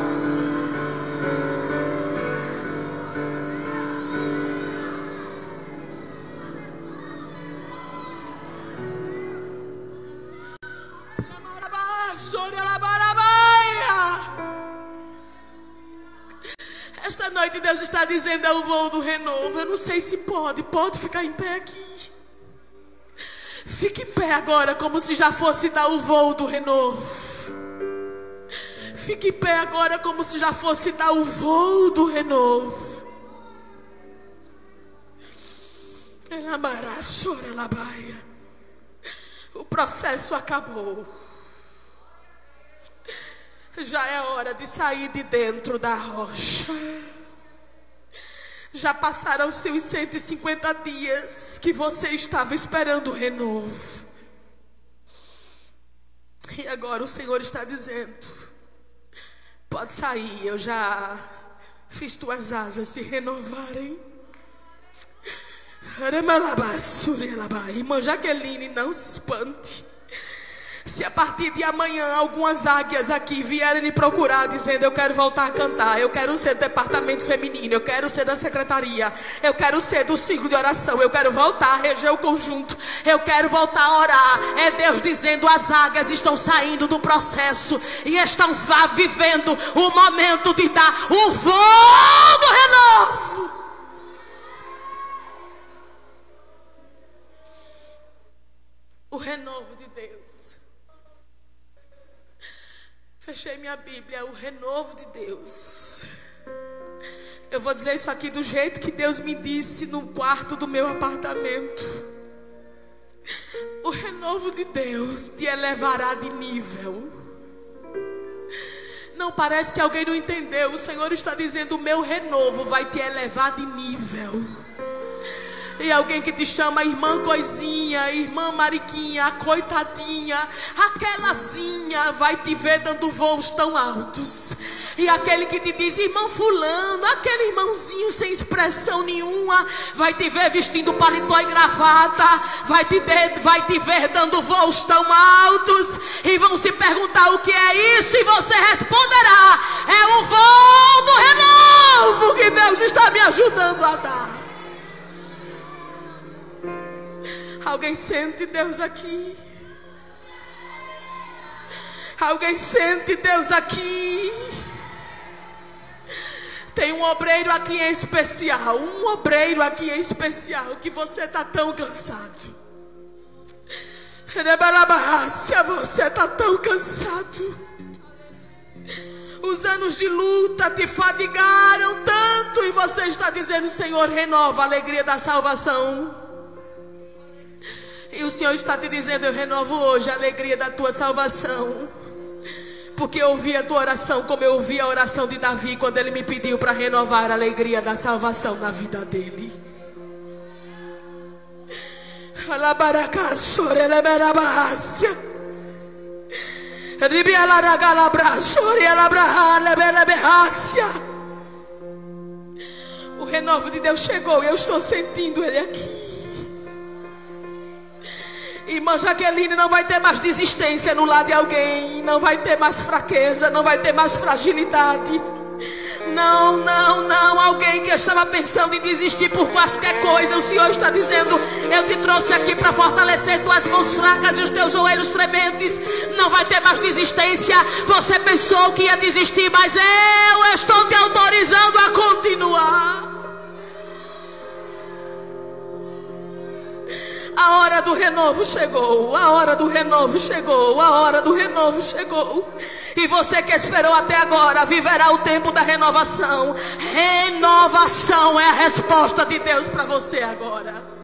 Esta noite Deus está dizendo: é o voo do renovo. Eu não sei se pode ficar em pé aqui. Fique em pé agora, como se já fosse dar o voo do renovo. Fique em pé agora, como se já fosse dar o voo do renovo. O processo acabou. Já é hora de sair de dentro da rocha. Já passaram-se os 150 dias que você estava esperando o renovo. E agora o Senhor está dizendo: pode sair, eu já fiz tuas asas se renovarem. Irmã Jaqueline, não se espante se a partir de amanhã algumas águias aqui vierem me procurar dizendo: eu quero voltar a cantar, eu quero ser do departamento feminino, eu quero ser da secretaria, eu quero ser do ciclo de oração, eu quero voltar a reger o conjunto, eu quero voltar a orar. É Deus dizendo: as águias estão saindo do processo e estão vivendo o momento de dar o voo do renovo. O renovo de Deus. Fechei minha Bíblia, o renovo de Deus. Eu vou dizer isso aqui do jeito que Deus me disse no quarto do meu apartamento. O renovo de Deus te elevará de nível. Não, parece que alguém não entendeu. O Senhor está dizendo: o meu renovo vai te elevar de nível. E alguém que te chama irmã coisinha, irmã mariquinha, coitadinha, aquelazinha, vai te ver dando voos tão altos. E aquele que te diz irmão fulano, aquele irmãozinho sem expressão nenhuma, vai te ver vestindo paletó e gravata, vai te ver dando voos tão altos. E vão se perguntar: o que é isso? E você responderá: é o voo do renovo que Deus está me ajudando a dar. Alguém sente Deus aqui? Alguém sente Deus aqui? Tem um obreiro aqui em especial. Um obreiro aqui em especial que você está tão cansado. Você está tão cansado. Os anos de luta te fadigaram tanto e você está dizendo: Senhor, renova a alegria da salvação. E o Senhor está te dizendo: eu renovo hoje a alegria da tua salvação. Porque eu ouvi a tua oração como eu ouvi a oração de Davi, quando ele me pediu para renovar a alegria da salvação na vida dele. O renovo de Deus chegou e eu estou sentindo ele aqui. Irmã Jaqueline, não vai ter mais desistência no lado de alguém. Não vai ter mais fraqueza, não vai ter mais fragilidade. Não, alguém que estava pensando em desistir por qualquer coisa, o Senhor está dizendo: eu te trouxe aqui para fortalecer tuas mãos fracas e os teus joelhos trementes. Não vai ter mais desistência. Você pensou que ia desistir, mas eu estou te autorizando a continuar. A hora do renovo chegou, a hora do renovo chegou, a hora do renovo chegou. E você que esperou até agora viverá o tempo da renovação. Renovação é a resposta de Deus para você agora.